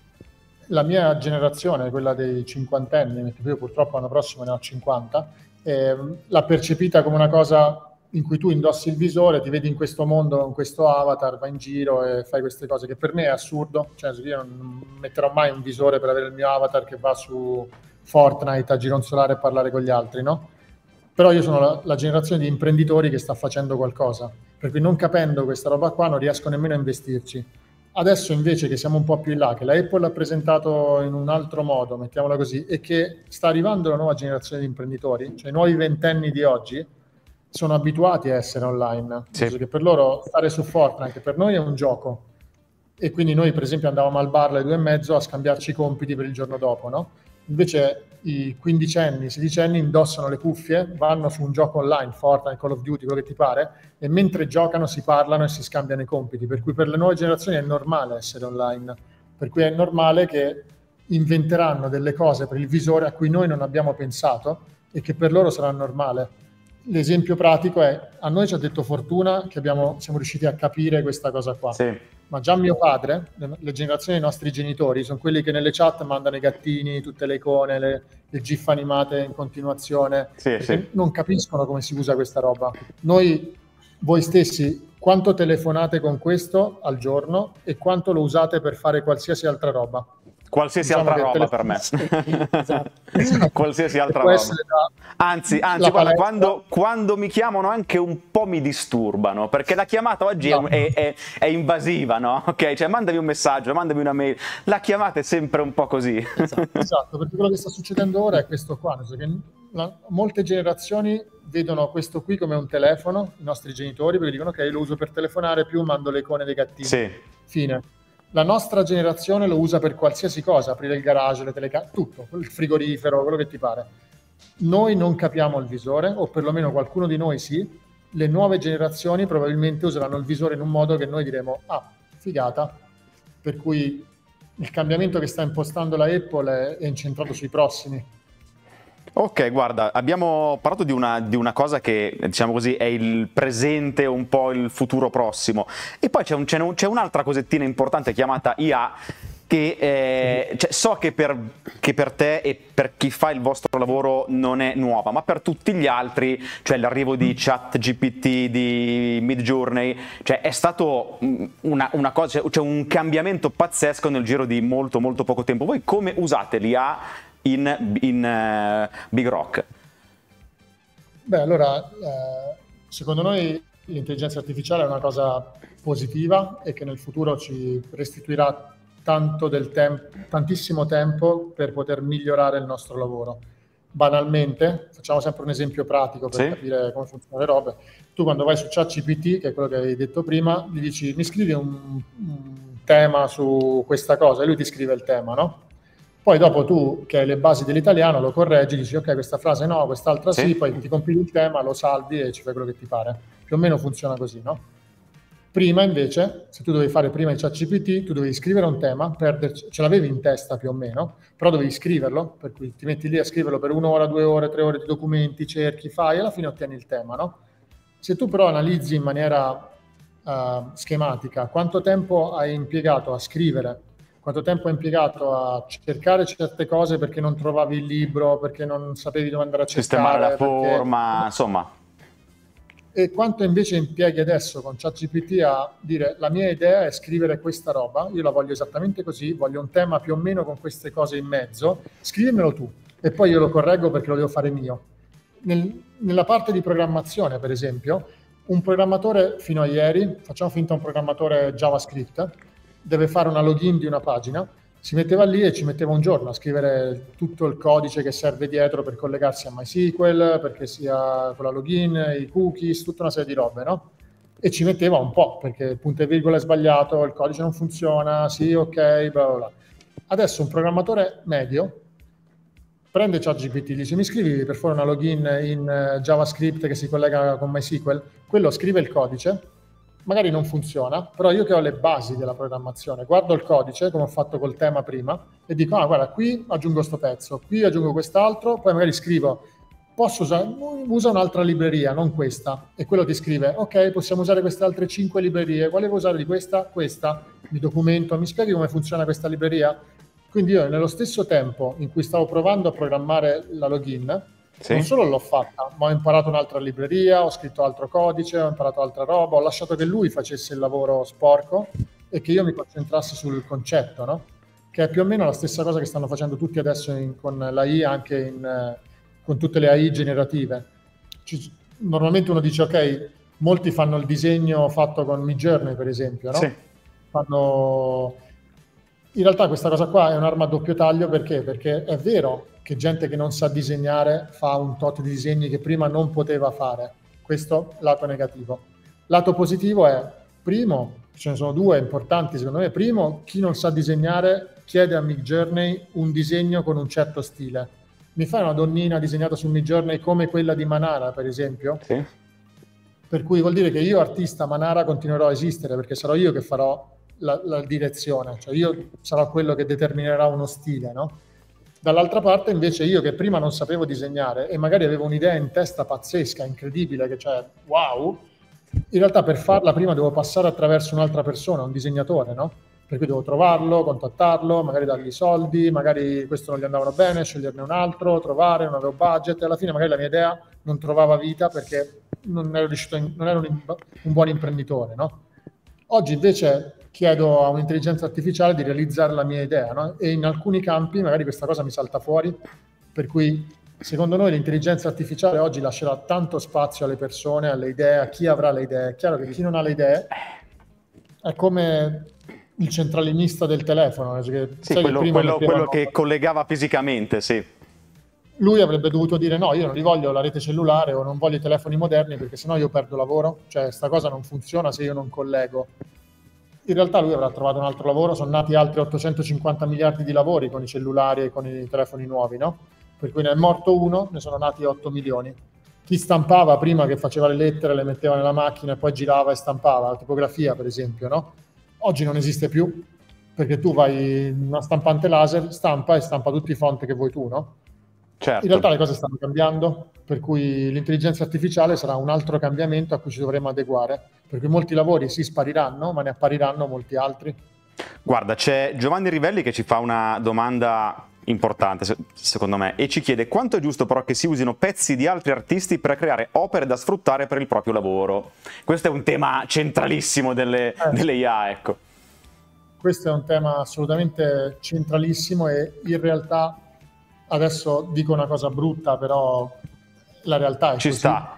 la mia generazione, quella dei cinquantenni, perché io purtroppo l'anno prossimo ne ho cinquanta, eh, l'ha percepita come una cosa in cui tu indossi il visore, ti vedi in questo mondo, in questo avatar, vai in giro e fai queste cose, che per me è assurdo, cioè io non metterò mai un visore per avere il mio avatar che va su Fortnite a gironzolare e parlare con gli altri, no? Però io sono la, la generazione di imprenditori che sta facendo qualcosa, per cui non capendo questa roba qua non riesco nemmeno a investirci. Adesso invece che siamo un po' più in là, che la Apple ha presentato in un altro modo, mettiamola così, e che sta arrivando la nuova generazione di imprenditori, cioè i nuovi ventenni di oggi, sono abituati a essere online. Sì. Perché per loro stare su Fortnite per noi è un gioco, e quindi noi per esempio andavamo al bar alle due e mezzo a scambiarci i compiti per il giorno dopo, no? Invece i quindicenni, sedicenni indossano le cuffie, vanno su un gioco online, Fortnite, Call of Duty, quello che ti pare, e mentre giocano si parlano e si scambiano i compiti, per cui per le nuove generazioni è normale essere online, per cui è normale che inventeranno delle cose per il visore a cui noi non abbiamo pensato e che per loro sarà normale. L'esempio pratico è, a noi ci ha detto Fortuna che abbiamo, siamo riusciti a capire questa cosa qua, sì. Ma già mio padre, le, le generazioni dei nostri genitori, sono quelli che nelle chat mandano i gattini, tutte le icone, le, le gif animate in continuazione, sì, sì. Non capiscono come si usa questa roba. Noi, voi stessi, quanto telefonate con questo al giorno e quanto lo usate per fare qualsiasi altra roba? Qualsiasi diciamo altra roba per me. Esatto. Qualsiasi altra può roba. essere da- Anzi, anzi la guarda, palestra. quando, quando mi chiamano anche un po' mi disturbano, perché la chiamata oggi è, No. è- è- è invasiva, no? Ok, cioè mandami un messaggio, mandami una mail. La chiamata è sempre un po' così. Esatto, perché quello che sta succedendo ora è questo qua, nel senso che la- molte generazioni vedono questo qui come un telefono, i nostri genitori, perché dicono ok, lo uso per telefonare, più mando le icone dei gattini. Sì. Fine. La nostra generazione lo usa per qualsiasi cosa, aprire il garage, le telecamere, tutto, il frigorifero, quello che ti pare. Noi non capiamo il visore, o perlomeno qualcuno di noi sì. Le nuove generazioni probabilmente useranno il visore in un modo che noi diremo, ah, figata. Per cui il cambiamento che sta impostando la Apple è, è incentrato sui prossimi. Ok, guarda, abbiamo parlato di una, di una cosa che, diciamo così, è il presente, un po' il futuro prossimo. E poi c'è, un- c'è un- c'è un'altra cosettina importante chiamata I A, che eh, cioè, so che per, che per te e per chi fa il vostro lavoro non è nuova, ma per tutti gli altri, cioè l'arrivo di ChatGPT, di Midjourney, cioè è stato mm, una, una cosa, cioè un cambiamento pazzesco nel giro di molto molto poco tempo. Voi come usate l'I A in, in eh, Big Rock? Beh, allora, eh, secondo noi l'intelligenza artificiale è una cosa positiva e che nel futuro ci restituirà tanto del tempo, tantissimo tempo per poter migliorare il nostro lavoro. Banalmente, facciamo sempre un esempio pratico per Sì. capire come funzionano le robe. Tu quando vai su ChatGPT, che è quello che avevi detto prima, gli dici mi scrivi un, un tema su questa cosa e lui ti scrive il tema, no? Poi dopo tu, che hai le basi dell'italiano, lo correggi, dici ok, questa frase no, quest'altra sì, Sì. poi ti compili il tema, lo salvi e ci fai quello che ti pare. Più o meno funziona così, no? Prima invece, se tu dovevi fare prima il ChatGPT, tu dovevi scrivere un tema, perderci, ce l'avevi in testa più o meno, però dovevi scriverlo, per cui ti metti lì a scriverlo per un'ora, due ore, tre ore di documenti, cerchi, fai e alla fine ottieni il tema, no? Se tu però analizzi in maniera uh, schematica quanto tempo hai impiegato a scrivere, quanto tempo hai impiegato a cercare certe cose perché non trovavi il libro, perché non sapevi dove andare a cercare, Sistemare la perché- forma, insomma. e quanto invece impieghi adesso con ChatGPT a dire la mia idea è scrivere questa roba, io la voglio esattamente così, voglio un tema più o meno con queste cose in mezzo, scrivimelo tu e poi io lo correggo perché lo devo fare mio. Nel- nella parte di programmazione, per esempio, un programmatore fino a ieri, facciamo finta un programmatore JavaScript, deve fare una login di una pagina, si metteva lì e ci metteva un giorno a scrivere tutto il codice che serve dietro per collegarsi a MySQL, perché sia con la login, i cookies, tutta una serie di robe, no? E ci metteva un po', perché il punto e virgola è sbagliato, il codice non funziona, sì, ok, bla bla bla. Adesso un programmatore medio prende ChatGPT, dice mi scrivi per fare una login in eh, JavaScript che si collega con MySQL, quello scrive il codice, magari non funziona, però io che ho le basi della programmazione, guardo il codice, come ho fatto col tema prima, e dico, ah guarda, qui aggiungo sto pezzo, qui aggiungo quest'altro, poi magari scrivo, posso usare, usa un'altra libreria, non questa, e quello ti scrive, ok, possiamo usare queste altre cinque librerie, quale vuoi usare di questa? Questa, mi documento, mi spieghi come funziona questa libreria? Quindi io nello stesso tempo in cui stavo provando a programmare la login, Sì. non solo l'ho fatta, ma ho imparato un'altra libreria, ho scritto altro codice, ho imparato altra roba, ho lasciato che lui facesse il lavoro sporco e che io mi concentrassi sul concetto, no? Che è più o meno la stessa cosa che stanno facendo tutti adesso in, con l'A I, anche in, eh, con tutte le A I generative. Ci- normalmente uno dice, ok, molti fanno il disegno fatto con Midjourney, per esempio, no? Sì. Fanno... In realtà questa cosa qua è un'arma a doppio taglio perché? Perché è vero che gente che non sa disegnare fa un tot di disegni che prima non poteva fare. Questo lato negativo. Lato positivo è, primo, ce ne sono due importanti secondo me. Primo, chi non sa disegnare chiede a Midjourney un disegno con un certo stile. Mi fai una donnina disegnata su Midjourney come quella di Manara, per esempio? Sì. Per cui vuol dire che io, artista Manara, continuerò a esistere perché sarò io che farò la, la direzione, cioè io sarò quello che determinerà uno stile, no? Dall'altra parte invece io che prima non sapevo disegnare e magari avevo un'idea in testa pazzesca, incredibile, che cioè wow, in realtà per farla prima devo passare attraverso un'altra persona, un disegnatore, no? Per cui devo trovarlo, contattarlo, magari dargli i soldi, magari questo non gli andavano bene, sceglierne un altro, trovare, non avevo budget e alla fine magari la mia idea non trovava vita perché non ero riuscito, in, non ero un, un buon imprenditore, no? Oggi invece chiedo a un'intelligenza artificiale di realizzare la mia idea, no? E in alcuni campi magari questa cosa mi salta fuori, per cui secondo noi l'intelligenza artificiale oggi lascerà tanto spazio alle persone, alle idee, a chi avrà le idee. È chiaro che chi non ha le idee è come il centralinista del telefono. Che, sì, sai, quello, che, quello, quello che collegava fisicamente, sì. Lui avrebbe dovuto dire no, io non li voglio la rete cellulare o non voglio i telefoni moderni perché sennò io perdo lavoro, cioè sta cosa non funziona se io non collego. In realtà lui avrà trovato un altro lavoro, sono nati altri ottocentocinquanta miliardi di lavori con i cellulari e con i telefoni nuovi, no? Per cui ne è morto uno, ne sono nati otto milioni. Chi stampava prima, che faceva le lettere, le metteva nella macchina e poi girava e stampava, la tipografia per esempio, no? Oggi non esiste più, perché tu vai in una stampante laser, stampa e stampa tutti i font che vuoi tu, no? Certo. In realtà le cose stanno cambiando, per cui l'intelligenza artificiale sarà un altro cambiamento a cui ci dovremo adeguare, per cui molti lavori si spariranno, ma ne appariranno molti altri. Guarda, c'è Giovanni Rivelli che ci fa una domanda importante, secondo me, e ci chiede quanto è giusto però che si usino pezzi di altri artisti per creare opere da sfruttare per il proprio lavoro. Questo è un tema centralissimo delle, eh. delle I A, ecco. Questo è un tema assolutamente centralissimo e in realtà... Adesso dico una cosa brutta, però la realtà è Ci così. sta.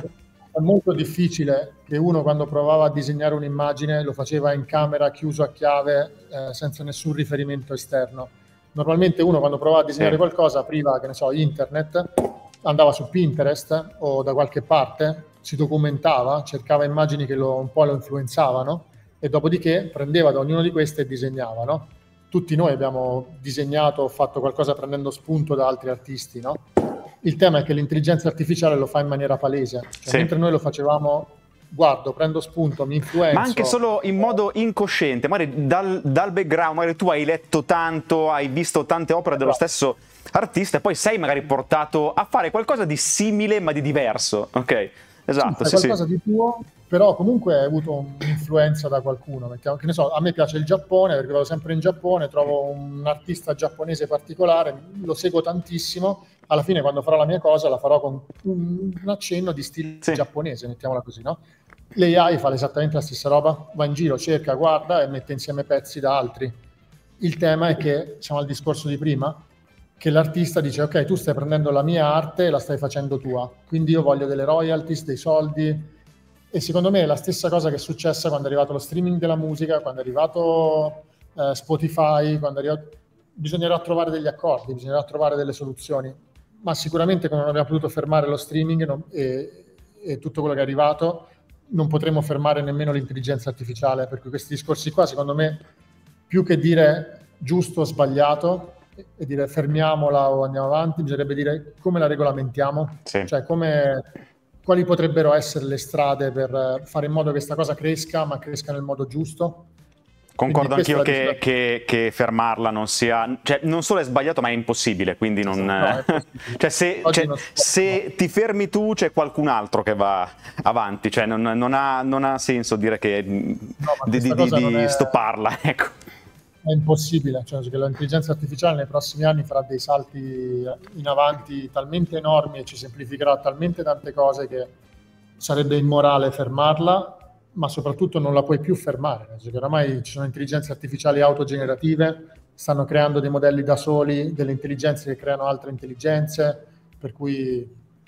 È molto difficile che uno quando provava a disegnare un'immagine lo faceva in camera chiuso a chiave eh, senza nessun riferimento esterno. Normalmente uno quando provava a disegnare sì. qualcosa apriva, che ne so, internet, andava su Pinterest o da qualche parte, si documentava, cercava immagini che lo, un po' lo influenzavano e dopodiché prendeva da ognuno di queste e disegnava, no? Tutti noi abbiamo disegnato o fatto qualcosa prendendo spunto da altri artisti, no? Il tema è che l'intelligenza artificiale lo fa in maniera palese. Cioè, sì. Mentre noi lo facevamo, guardo, prendo spunto, mi influenzo. Ma anche solo in modo incosciente, magari dal, dal background, magari tu hai letto tanto, hai visto tante opere dello stesso artista e poi sei magari portato a fare qualcosa di simile ma di diverso, ok? Esatto, sì, sì, qualcosa sì. di tuo, però comunque hai avuto un'influenza da qualcuno. Mettiamo, che ne so, a me piace il Giappone perché vado sempre in Giappone, trovo un artista giapponese particolare, lo seguo tantissimo, alla fine quando farò la mia cosa la farò con un, un accenno di stile sì. giapponese, mettiamola così, no? L'A I fa esattamente la stessa roba, va in giro, cerca, guarda e mette insieme pezzi da altri. Il tema è che, siamo al discorso di prima, che l'artista dice ok, tu stai prendendo la mia arte e la stai facendo tua, quindi io voglio delle royalties, dei soldi, e secondo me è la stessa cosa che è successa quando è arrivato lo streaming della musica, quando è arrivato eh, Spotify, quando è arrivato... bisognerà trovare degli accordi, bisognerà trovare delle soluzioni, ma sicuramente come non abbiamo potuto fermare lo streaming non... e, e tutto quello che è arrivato, non potremo fermare nemmeno l'intelligenza artificiale, per cui questi discorsi qua secondo me, più che dire giusto o sbagliato, e dire fermiamola o andiamo avanti, bisognerebbe dire come la regolamentiamo, sì. Cioè come, quali potrebbero essere le strade per fare in modo che questa cosa cresca, ma cresca nel modo giusto. Concordo anch'io che, che, che fermarla non sia, cioè non solo è sbagliato ma è impossibile, quindi non, no, è cioè se, cioè, se ti fermi tu c'è qualcun altro che va avanti, cioè non, non, ha, non ha senso dire che no, di, di, di è... stopparla, ecco. È impossibile, cioè che l'intelligenza artificiale nei prossimi anni farà dei salti in avanti talmente enormi e ci semplificherà talmente tante cose che sarebbe immorale fermarla, ma soprattutto non la puoi più fermare, perché oramai ci sono intelligenze artificiali autogenerative, stanno creando dei modelli da soli, delle intelligenze che creano altre intelligenze, per cui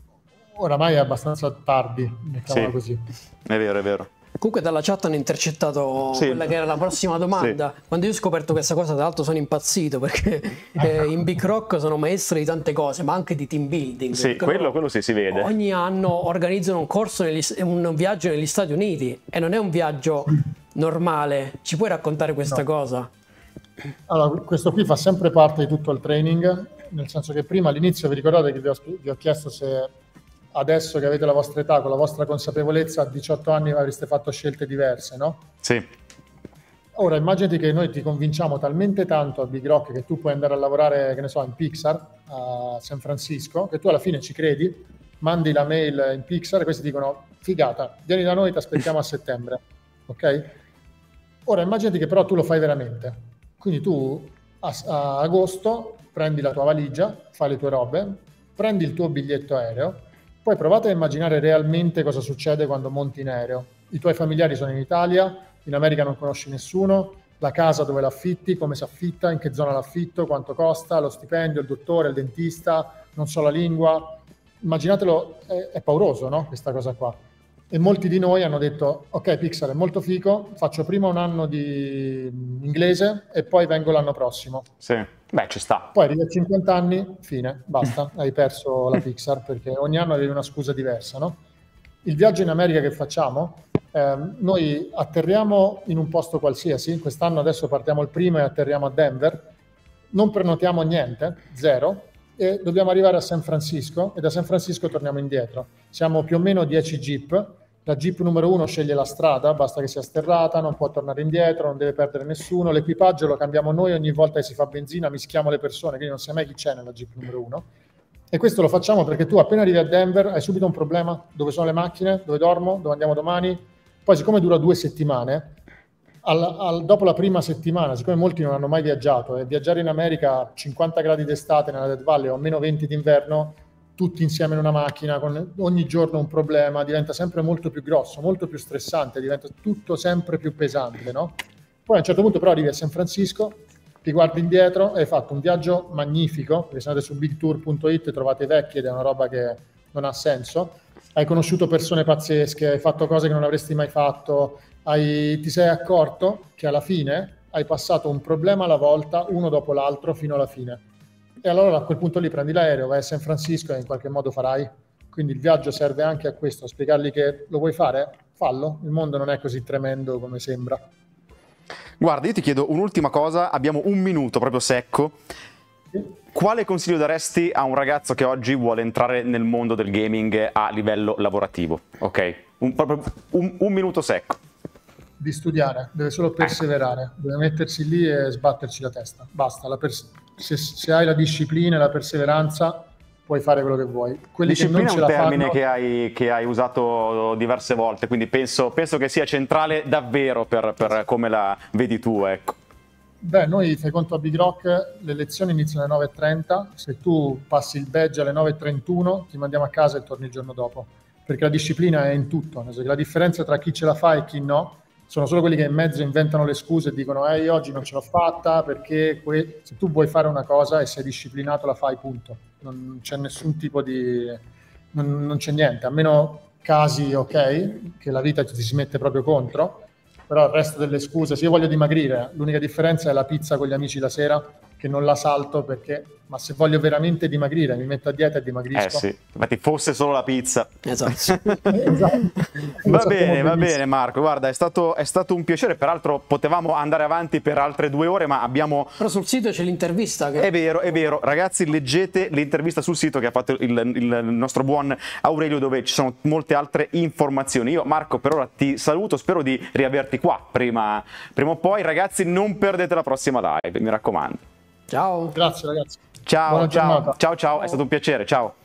oramai è abbastanza tardi, mettiamola sì, così. È vero, è vero. Comunque dalla chat hanno intercettato sì. quella che era la prossima domanda. Sì. Quando io ho scoperto questa cosa, tra l'altro sono impazzito perché eh, in Big Rock sono maestri di tante cose, ma anche di team building. Sì, quello, quello sì, si vede. Ogni anno organizzano un corso, negli, un viaggio negli Stati Uniti e non è un viaggio normale. Ci puoi raccontare questa no. cosa? Allora, questo qui fa sempre parte di tutto il training, nel senso che prima all'inizio vi ricordate che vi ho, vi ho chiesto se... adesso che avete la vostra età, con la vostra consapevolezza, a diciotto anni avreste fatto scelte diverse, no? Sì. Ora immaginati che noi ti convinciamo talmente tanto a Big Rock che tu puoi andare a lavorare, che ne so, in Pixar a San Francisco, che tu alla fine ci credi, mandi la mail in Pixar e questi dicono figata, vieni da noi, ti aspettiamo a settembre, ok? Ora immaginati che però tu lo fai veramente, quindi tu a, a agosto prendi la tua valigia, fai le tue robe, prendi il tuo biglietto aereo. Poi provate a immaginare realmente cosa succede quando monti in aereo. I tuoi familiari sono in Italia, in America non conosci nessuno, la casa dove l'affitti, come si affitta, in che zona l'affitto, quanto costa, lo stipendio, il dottore, il dentista, non so la lingua. Immaginatelo, è, è pauroso, no? Questa cosa qua. E molti di noi hanno detto, ok Pixar è molto figo, faccio prima un anno di inglese e poi vengo l'anno prossimo. Sì, beh ci sta. Poi arrivi a cinquanta anni, fine, basta, hai perso la Pixar perché ogni anno avevi una scusa diversa, no? Il viaggio in America che facciamo, eh, noi atterriamo in un posto qualsiasi, quest'anno adesso partiamo il primo e atterriamo a Denver, non prenotiamo niente, zero, e dobbiamo arrivare a San Francisco e da San Francisco torniamo indietro. Siamo più o meno dieci jeep, la jeep numero uno sceglie la strada, basta che sia sterrata, non può tornare indietro, non deve perdere nessuno, l'equipaggio lo cambiamo noi ogni volta che si fa benzina, mischiamo le persone, quindi non sai mai chi c'è nella jeep numero uno. E questo lo facciamo perché tu appena arrivi a Denver hai subito un problema, dove sono le macchine, dove dormo, dove andiamo domani, poi siccome dura due settimane, Al, al, dopo la prima settimana, siccome molti non hanno mai viaggiato, e viaggiare in America a cinquanta gradi d'estate nella Death Valley o meno venti d'inverno, tutti insieme in una macchina, con ogni giorno un problema, diventa sempre molto più grosso, molto più stressante, diventa tutto sempre più pesante, no? Poi a un certo punto però arrivi a San Francisco, ti guardi indietro e hai fatto un viaggio magnifico, perché se andate su big tour punto it trovate i vecchi ed è una roba che non ha senso, hai conosciuto persone pazzesche, hai fatto cose che non avresti mai fatto, Hai, ti sei accorto che alla fine hai passato un problema alla volta, uno dopo l'altro, fino alla fine. E allora a quel punto lì prendi l'aereo, vai a San Francisco e in qualche modo farai. Quindi il viaggio serve anche a questo, a spiegargli che lo vuoi fare? Fallo, il mondo non è così tremendo come sembra. Guarda, io ti chiedo un'ultima cosa, abbiamo un minuto proprio secco. Sì. Quale consiglio daresti a un ragazzo che oggi vuole entrare nel mondo del gaming a livello lavorativo? Ok, un, proprio un, un minuto secco. Di studiare, deve solo perseverare, deve mettersi lì e sbatterci la testa, basta. La pers- se, se hai la disciplina e la perseveranza puoi fare quello che vuoi. Quelli disciplina che non ce è un termine fanno... che, hai, che hai usato diverse volte, quindi penso, penso che sia centrale davvero per, per come la vedi tu, ecco. Beh, noi fai conto a Big Rock, le lezioni iniziano alle nove e trenta, se tu passi il badge alle nove e trentuno ti mandiamo a casa e torni il giorno dopo, perché la disciplina è in tutto, nel senso che la differenza tra chi ce la fa e chi no sono solo quelli che in mezzo inventano le scuse e dicono eh, io oggi non ce l'ho fatta perché que-". Se tu vuoi fare una cosa e sei disciplinato la fai, punto. Non c'è nessun tipo di... non, non c'è niente, a meno casi, ok, che la vita ti si mette proprio contro, però il resto delle scuse, se io voglio dimagrire, l'unica differenza è la pizza con gli amici la sera, che non la salto perché, ma se voglio veramente dimagrire, mi metto a dieta e dimagrisco. Eh sì, infatti fosse solo la pizza. Esatto. Esatto. Va bene, va bene Marco, guarda, è stato, è stato un piacere, peraltro potevamo andare avanti per altre due ore, ma abbiamo... Però sul sito c'è l'intervista. Che... È vero, è vero, ragazzi, leggete l'intervista sul sito che ha fatto il, il nostro buon Aurelio, dove ci sono molte altre informazioni. Io Marco per ora ti saluto, spero di riaverti qua prima, prima o poi. Ragazzi, non perdete la prossima live, mi raccomando. Ciao. Grazie ragazzi. Ciao, Buona ciao, giornata. ciao, ciao, è stato un piacere, ciao.